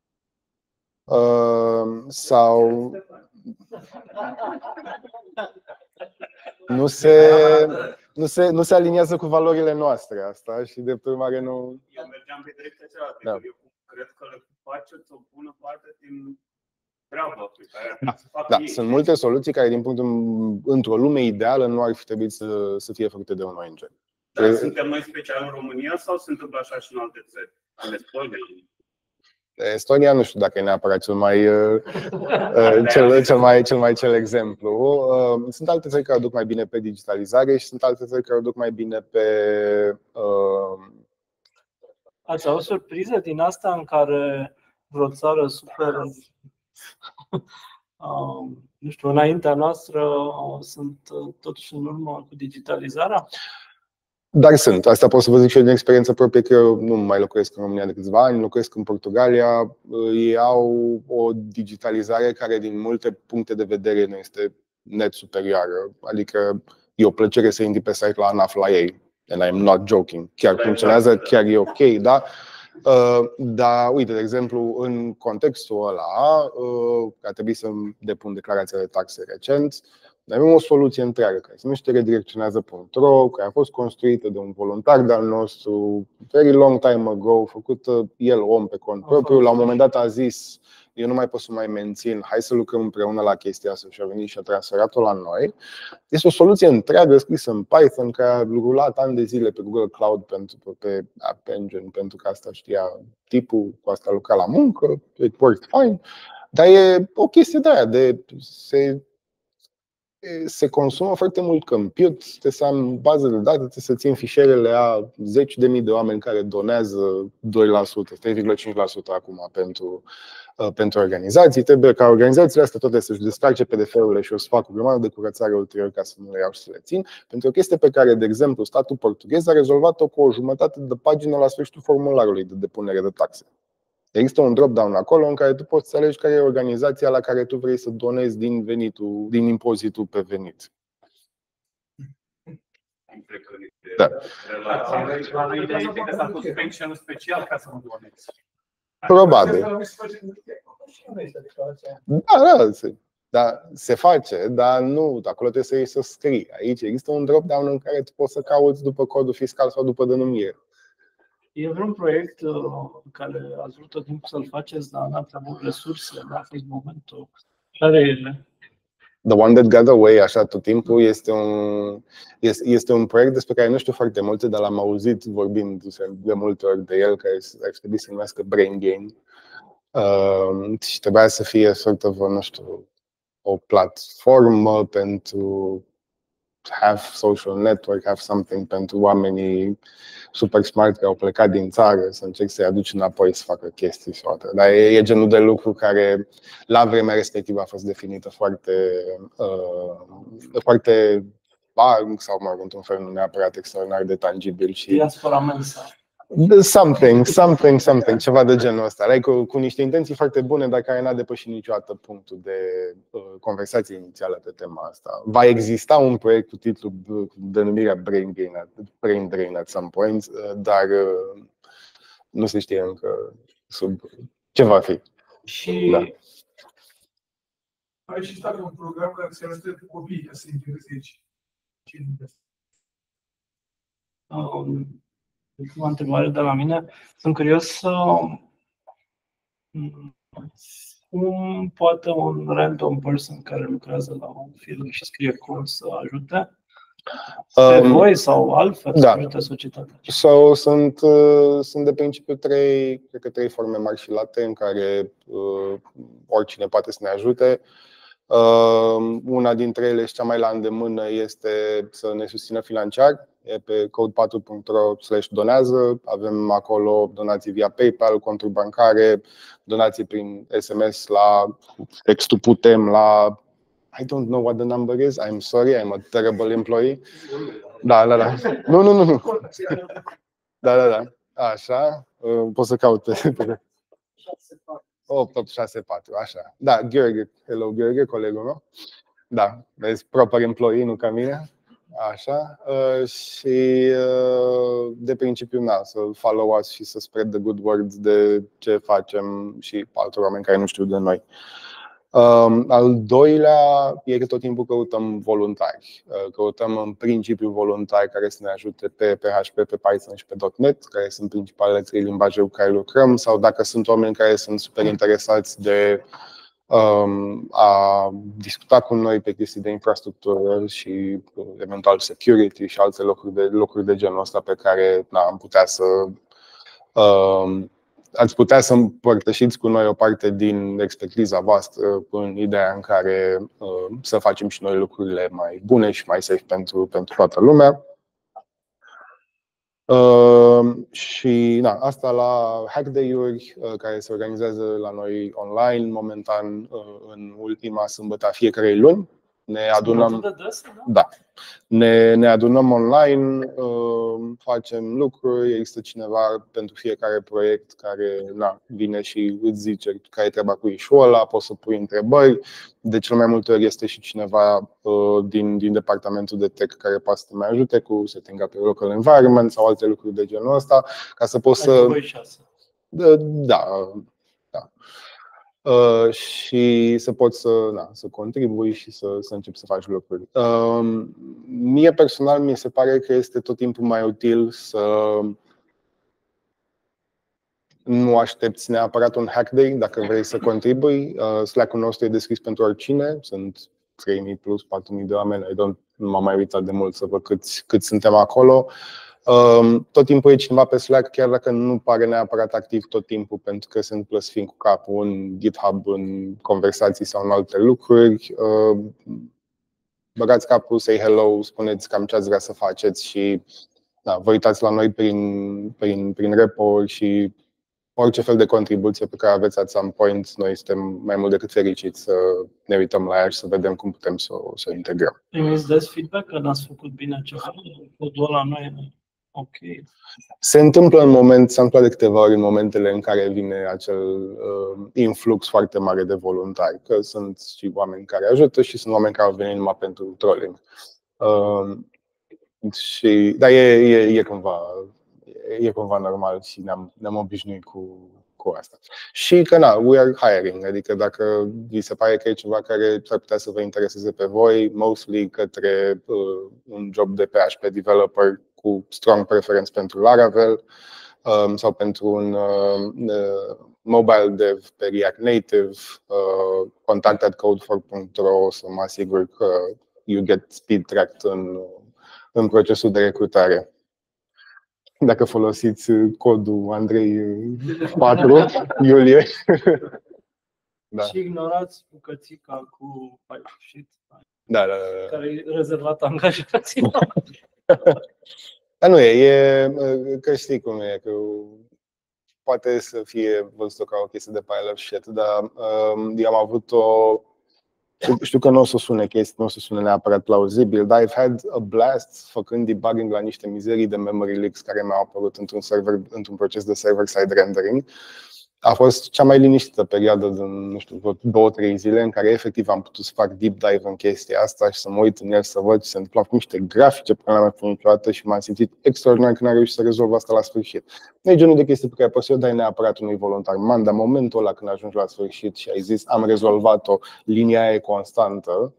Uh, sau nu se, nu, se, nu se aliniază cu valorile noastre asta și de urmare nu... Eu mergeam pe direcția cealaltă. Da. Eu cred că le faceți o bună parte din treaba pe care da. să facă Da, ei. sunt multe soluții care, din punctul, într-o lume ideală, nu ar fi trebuit să, să fie făcute de un O N G. Dar suntem noi special în România sau se întâmplă așa și în alte țări? În Estonia? Estonia nu știu dacă e neapărat cel mai cel, cel mai cel mai cel exemplu. Sunt alte țări care o duc mai bine pe digitalizare și sunt alte țări care o duc mai bine pe Ați avut surpriză din asta în care vreo țară super nu știu, înaintea noastră sunt totuși în urmă cu digitalizarea? Dar sunt. Asta pot să vă zic și eu din experiență proprie, că eu nu mai locuiesc în România de câțiva ani, locuiesc în Portugalia. Ei au o digitalizare care din multe puncte de vedere nu este net superioară. Adică e o plăcere să intri pe site la ANAF la ei. And I'm not joking. Chiar funcționează, chiar e ok, da? Dar, uite, de exemplu, în contextul ăla, că a trebuit să depun declarația de taxe recent, noi avem o soluție întreagă care se numește redirecționează punct ro, care a fost construită de un voluntar de-al nostru very long time ago, făcută el om pe cont propriu. La un moment dat a zis: eu nu mai pot să mai mențin, hai să lucrăm împreună la chestia asta, și a venit și a transferat-o la noi. Este o soluție întreagă scrisă în Python care a rulat ani de zile pe Google Cloud pentru, pe App Engine, pentru că asta știa tipul, cu asta lucra la muncă, it worked fine. Dar e o chestie de aia, de se se consumă foarte mult compute, trebuie să am bază de date, trebuie să țin fișierele a zeci de mii de oameni care donează doi la sută, trei virgulă cinci la sută acum pentru, pentru organizații. Trebuie ca organizațiile astea toate să-și descarce P D F-urile și o să fac o grămadă de curățare ulterior ca să nu le iau și să le țin. Pentru o chestie pe care, de exemplu, statul portughez a rezolvat-o cu o jumătate de pagină la sfârșitul formularului de depunere de taxe. Există un drop-down acolo în care tu poți să alegi care e organizația la care tu vrei să donezi din venitul, din impozitul pe venit. Da. Probabil. Da, da, se, da, se face, dar nu, acolo trebuie să iei să scrii. Aici există un drop-down în care tu poți să cauți după codul fiscal sau după denumire. E vreun proiect uh, care ați vrut tot timpul să-l faceți, dar n-ați avut resurse, n-a fost momentul. Care e? The One That Got Away, așa tot timpul, este un, este, este un proiect despre care nu știu foarte multe, dar l-am auzit vorbind de multe ori de el, care ar trebui să se numească Brain Gain. Uh, și trebuia să fie sort of, nu știu, o platformă pentru have social network, have something pentru oamenii super smart care au plecat din țară, să încerci să-i aduci înapoi să facă chestii și toate. Dar e, e genul de lucru care la vremea respectivă a fost definită foarte uh, foarte vag sau, mă rog, într-un fel nu neapărat extraordinar de tangibil. Și diaspora mensă. Something, something, something, ceva de genul ăsta. Like, cu, cu niște intenții foarte bune, dar care n-a depășit niciodată punctul de uh, conversație inițială pe tema asta. Va exista un proiect cu titlul, cu denumirea Brain Drain, Brain Drain at some point, uh, dar uh, nu se știe încă sub ce va fi. Și da. Ai și stat un program care se ajută pe copii ca să se intereseze aici. Um, Ultima întrebare de la mine. Sunt curios uh, cum poate un random person care lucrează la un film și scrie cod să ajute pe um, voi sau altfel da. Să ajute societatea. So, sunt, uh, sunt de principiu trei, cred că trei forme mari și late în care uh, oricine poate să ne ajute. Uh, una dintre ele și cea mai la îndemână este să ne susțină financiar. E pe code patru punct ro slash donează. Avem acolo donații via PayPal, conturi bancare, donații prin S M S la textul putem la I don't know what the number is. I'm sorry, I'm a terrible employee. Da, da, da. Nu, nu, nu, nu. Da, da, da. Așa, pot să caut pe opt opt șase patru, așa. Da, Gheorghe, hello Gheorghe, colegul meu. Da, vezi, proper employee, nu ca mine. Așa. Și de principiu, na, să follow us și să spread the good words de ce facem și altor oameni care nu știu de noi. Al doilea e că tot timpul căutăm voluntari. Căutăm în principiu voluntari care să ne ajute pe P H P, pe Python și pe .NET, care sunt principalele trei limbaje cu care lucrăm, sau dacă sunt oameni care sunt super interesați de a discuta cu noi pe chestii de infrastructură și eventual security și alte lucruri de, lucruri de genul ăsta pe care na, am putea să ați putea să împărtășiți cu noi o parte din expertiza voastră în ideea în care să facem și noi lucrurile mai bune și mai safe pentru, pentru toată lumea. Uh, și na, asta la Hack Day-uri uh, care se organizează la noi online momentan uh, în ultima sâmbătă a fiecarei luni. Ne adunăm, da, ne, ne adunăm online, uh, facem lucruri, există cineva pentru fiecare proiect care na, vine și îți zice care e treaba cu issue-ul ăla, poți să pui întrebări. De cel mai multe ori este și cineva uh, din, din departamentul de tech care poate să te mai ajute cu setting up your local environment sau alte lucruri de genul ăsta, ca să poți să... Da, da. Uh, și să poți să, na, să contribui și să, să începi să faci lucruri. Uh, mie personal mi se pare că este tot timpul mai util să nu aștepți neapărat un hack day dacă vrei să contribui. Uh, Slack-ul nostru e deschis pentru oricine. Sunt trei mii plus, patru mii de oameni. I don't, nu m-am mai uitat de mult să văd câți, câți suntem acolo. Tot timpul e cineva pe Slack, chiar dacă nu pare neapărat activ tot timpul, pentru că se întâmplă să fim cu capul în GitHub, în conversații sau în alte lucruri. Băgați capul, say hello, spuneți cam ce ați vrea să faceți și da, vă uitați la noi prin, prin, prin repo-uri și orice fel de contribuție pe care aveți at some point, noi suntem mai mult decât fericiți să ne uităm la ea și să vedem cum putem să, să o integrăm. Primiți des feedback că n-ați făcut bine ceva? Codul ăla nu e ok. Se întâmplă în moment, s-a întâmplat de câteva ori în momentele în care vine acel uh, influx foarte mare de voluntari, că sunt și oameni care ajută și sunt oameni care au venit numai pentru trolling. Uh, și, dar e, e, e cumva e cumva normal și ne-am, ne-am obișnuit cu, cu asta. Și că na, we are hiring, adică dacă vi se pare că e ceva care ar putea să vă intereseze pe voi, mostly către uh, un job de P H P developer cu strong preference pentru Laravel um, sau pentru un uh, mobile dev pe React Native, uh, contact at code four punct ro să mă asigur că you get speed tracked în, în procesul de recrutare. Dacă folosiți codul Andrei patru iulie. Da. Și ignorați bucățica cu sheet, da, da, da. care e rezervat angajaților. Dar nu e, e, că știi cum e, că poate să fie văzut ca o chestie de pile of shit, dar um, eu am avut o... Știu că nu o să sune chestii, nu o să sune neapărat plauzibil, dar I've had a blast făcând debugging la niște mizerii de memory leaks care mi-au apărut într-un, server, într-un proces de server-side rendering. A fost cea mai liniștită perioadă din, nu știu, două, trei zile în care efectiv am putut să fac deep dive în chestia asta și să mă uit în el să văd ce se întâmplă cu niște grafice pe care n-am mai făcut niciodată și m-am simțit extraordinar când am reușit să rezolv asta la sfârșit. Nu e genul de chestii pe care poți să o dai neapărat unui voluntar. Man, dar momentul ăla când ajungi la sfârșit și ai zis am rezolvat-o, linia aia e constantă.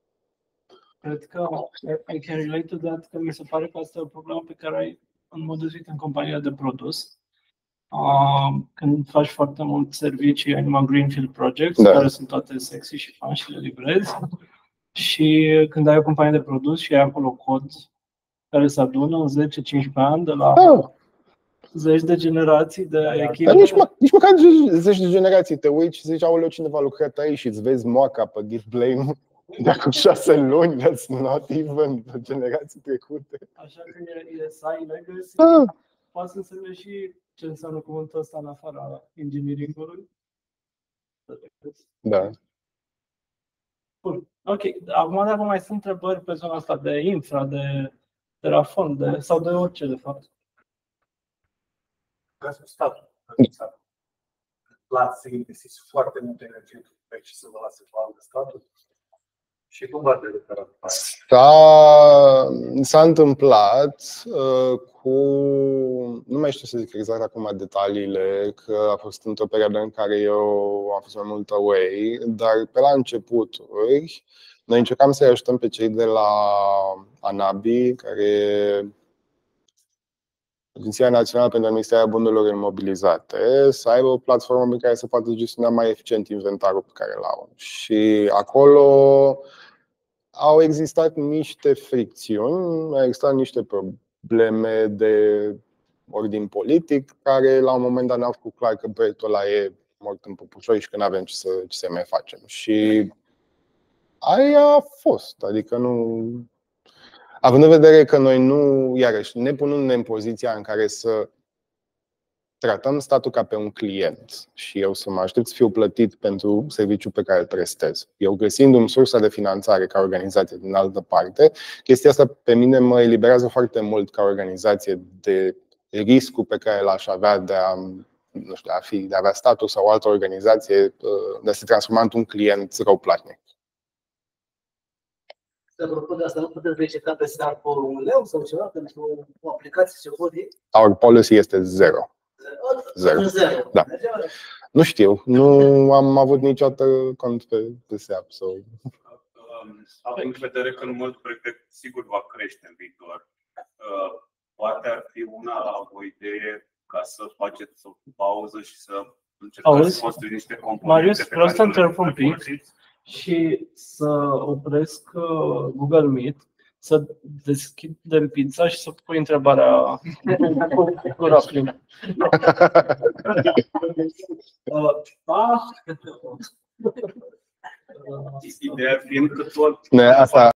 Cred că I can relate to that, că mi se pare că asta e o problemă pe care ai în mod deosebit în compania de produs. Uh, când faci foarte mult servicii, ai numai greenfield projects, da, care sunt toate sexy și fun și le livrezi. Și când ai o companie de produs și ai acolo cod care se adună în zece cincisprezece ani de la oh. zeci de generații de echipe. Nici, mă, nici măcar zeci de generații te uiți și zici, aoleu, cineva a lucrat aici și îți vezi moaca pe Git Blame de acum șase luni, that's not even de generații trecute. Așa că e, e să ai legacy, ah. poate să însemne și ce înseamnă cuvântul ăsta în afara engineering-ului. Da. Bun. Ok, acum dacă mai sunt întrebări pe zona asta de infra, de Terraform, de, sau de orice de fapt. Cazul statului. L-ați investit foarte multă energie pe aici să vă lase pe statul. Și cum v-ați recuperat? S-a, s-a întâmplat uh, cu, nu mai știu să zic exact acum detaliile, că a fost într-o perioadă în care eu am fost mai mult away, dar pe la începuturi noi încercam să-i ajutăm pe cei de la ANABI, care e Agenția Națională pentru Administrarea Bunurilor Imobilizate, să aibă o platformă pe care să poată gestiona mai eficient inventarul pe care l-au. Și acolo au existat niște fricțiuni, au existat niște probleme de ordin politic, care la un moment dat ne-au făcut clar că proiectul ăla e mort în păpușoi și că nu avem ce să, ce să mai facem. Și aia a fost, adică nu... Având în vedere că noi nu, iarăși, ne punându-ne în poziția în care să tratăm statul ca pe un client și eu să mă aștept să fiu plătit pentru serviciul pe care îl prestez, eu găsindu-mi sursa de finanțare ca organizație din altă parte, chestia asta pe mine mă eliberează foarte mult ca organizație de riscul pe care l-aș avea de a, nu știu, a, fi, de a avea statul sau o altă organizație, de a se transforma într-un client răuplatnic. Apropo de asta, nu puteți verifica pe site un leu sau ceva pentru o aplicație ce vor ei? Our policy este zero. Zero. Zero. Da. Nu știu, nu am avut niciodată cont pe, pe S E A P. So. Având în vedere că numărul de proiecte sigur va crește în viitor, poate ar fi una o idee ca să faceți o pauză și să încercați să construiți niște componente. Marius, vreau să întrerup un pic și să opresc Google Meet, să deschidem pizza și să pui întrebarea cu gura plină. Ideea fiind că tot Ne, asta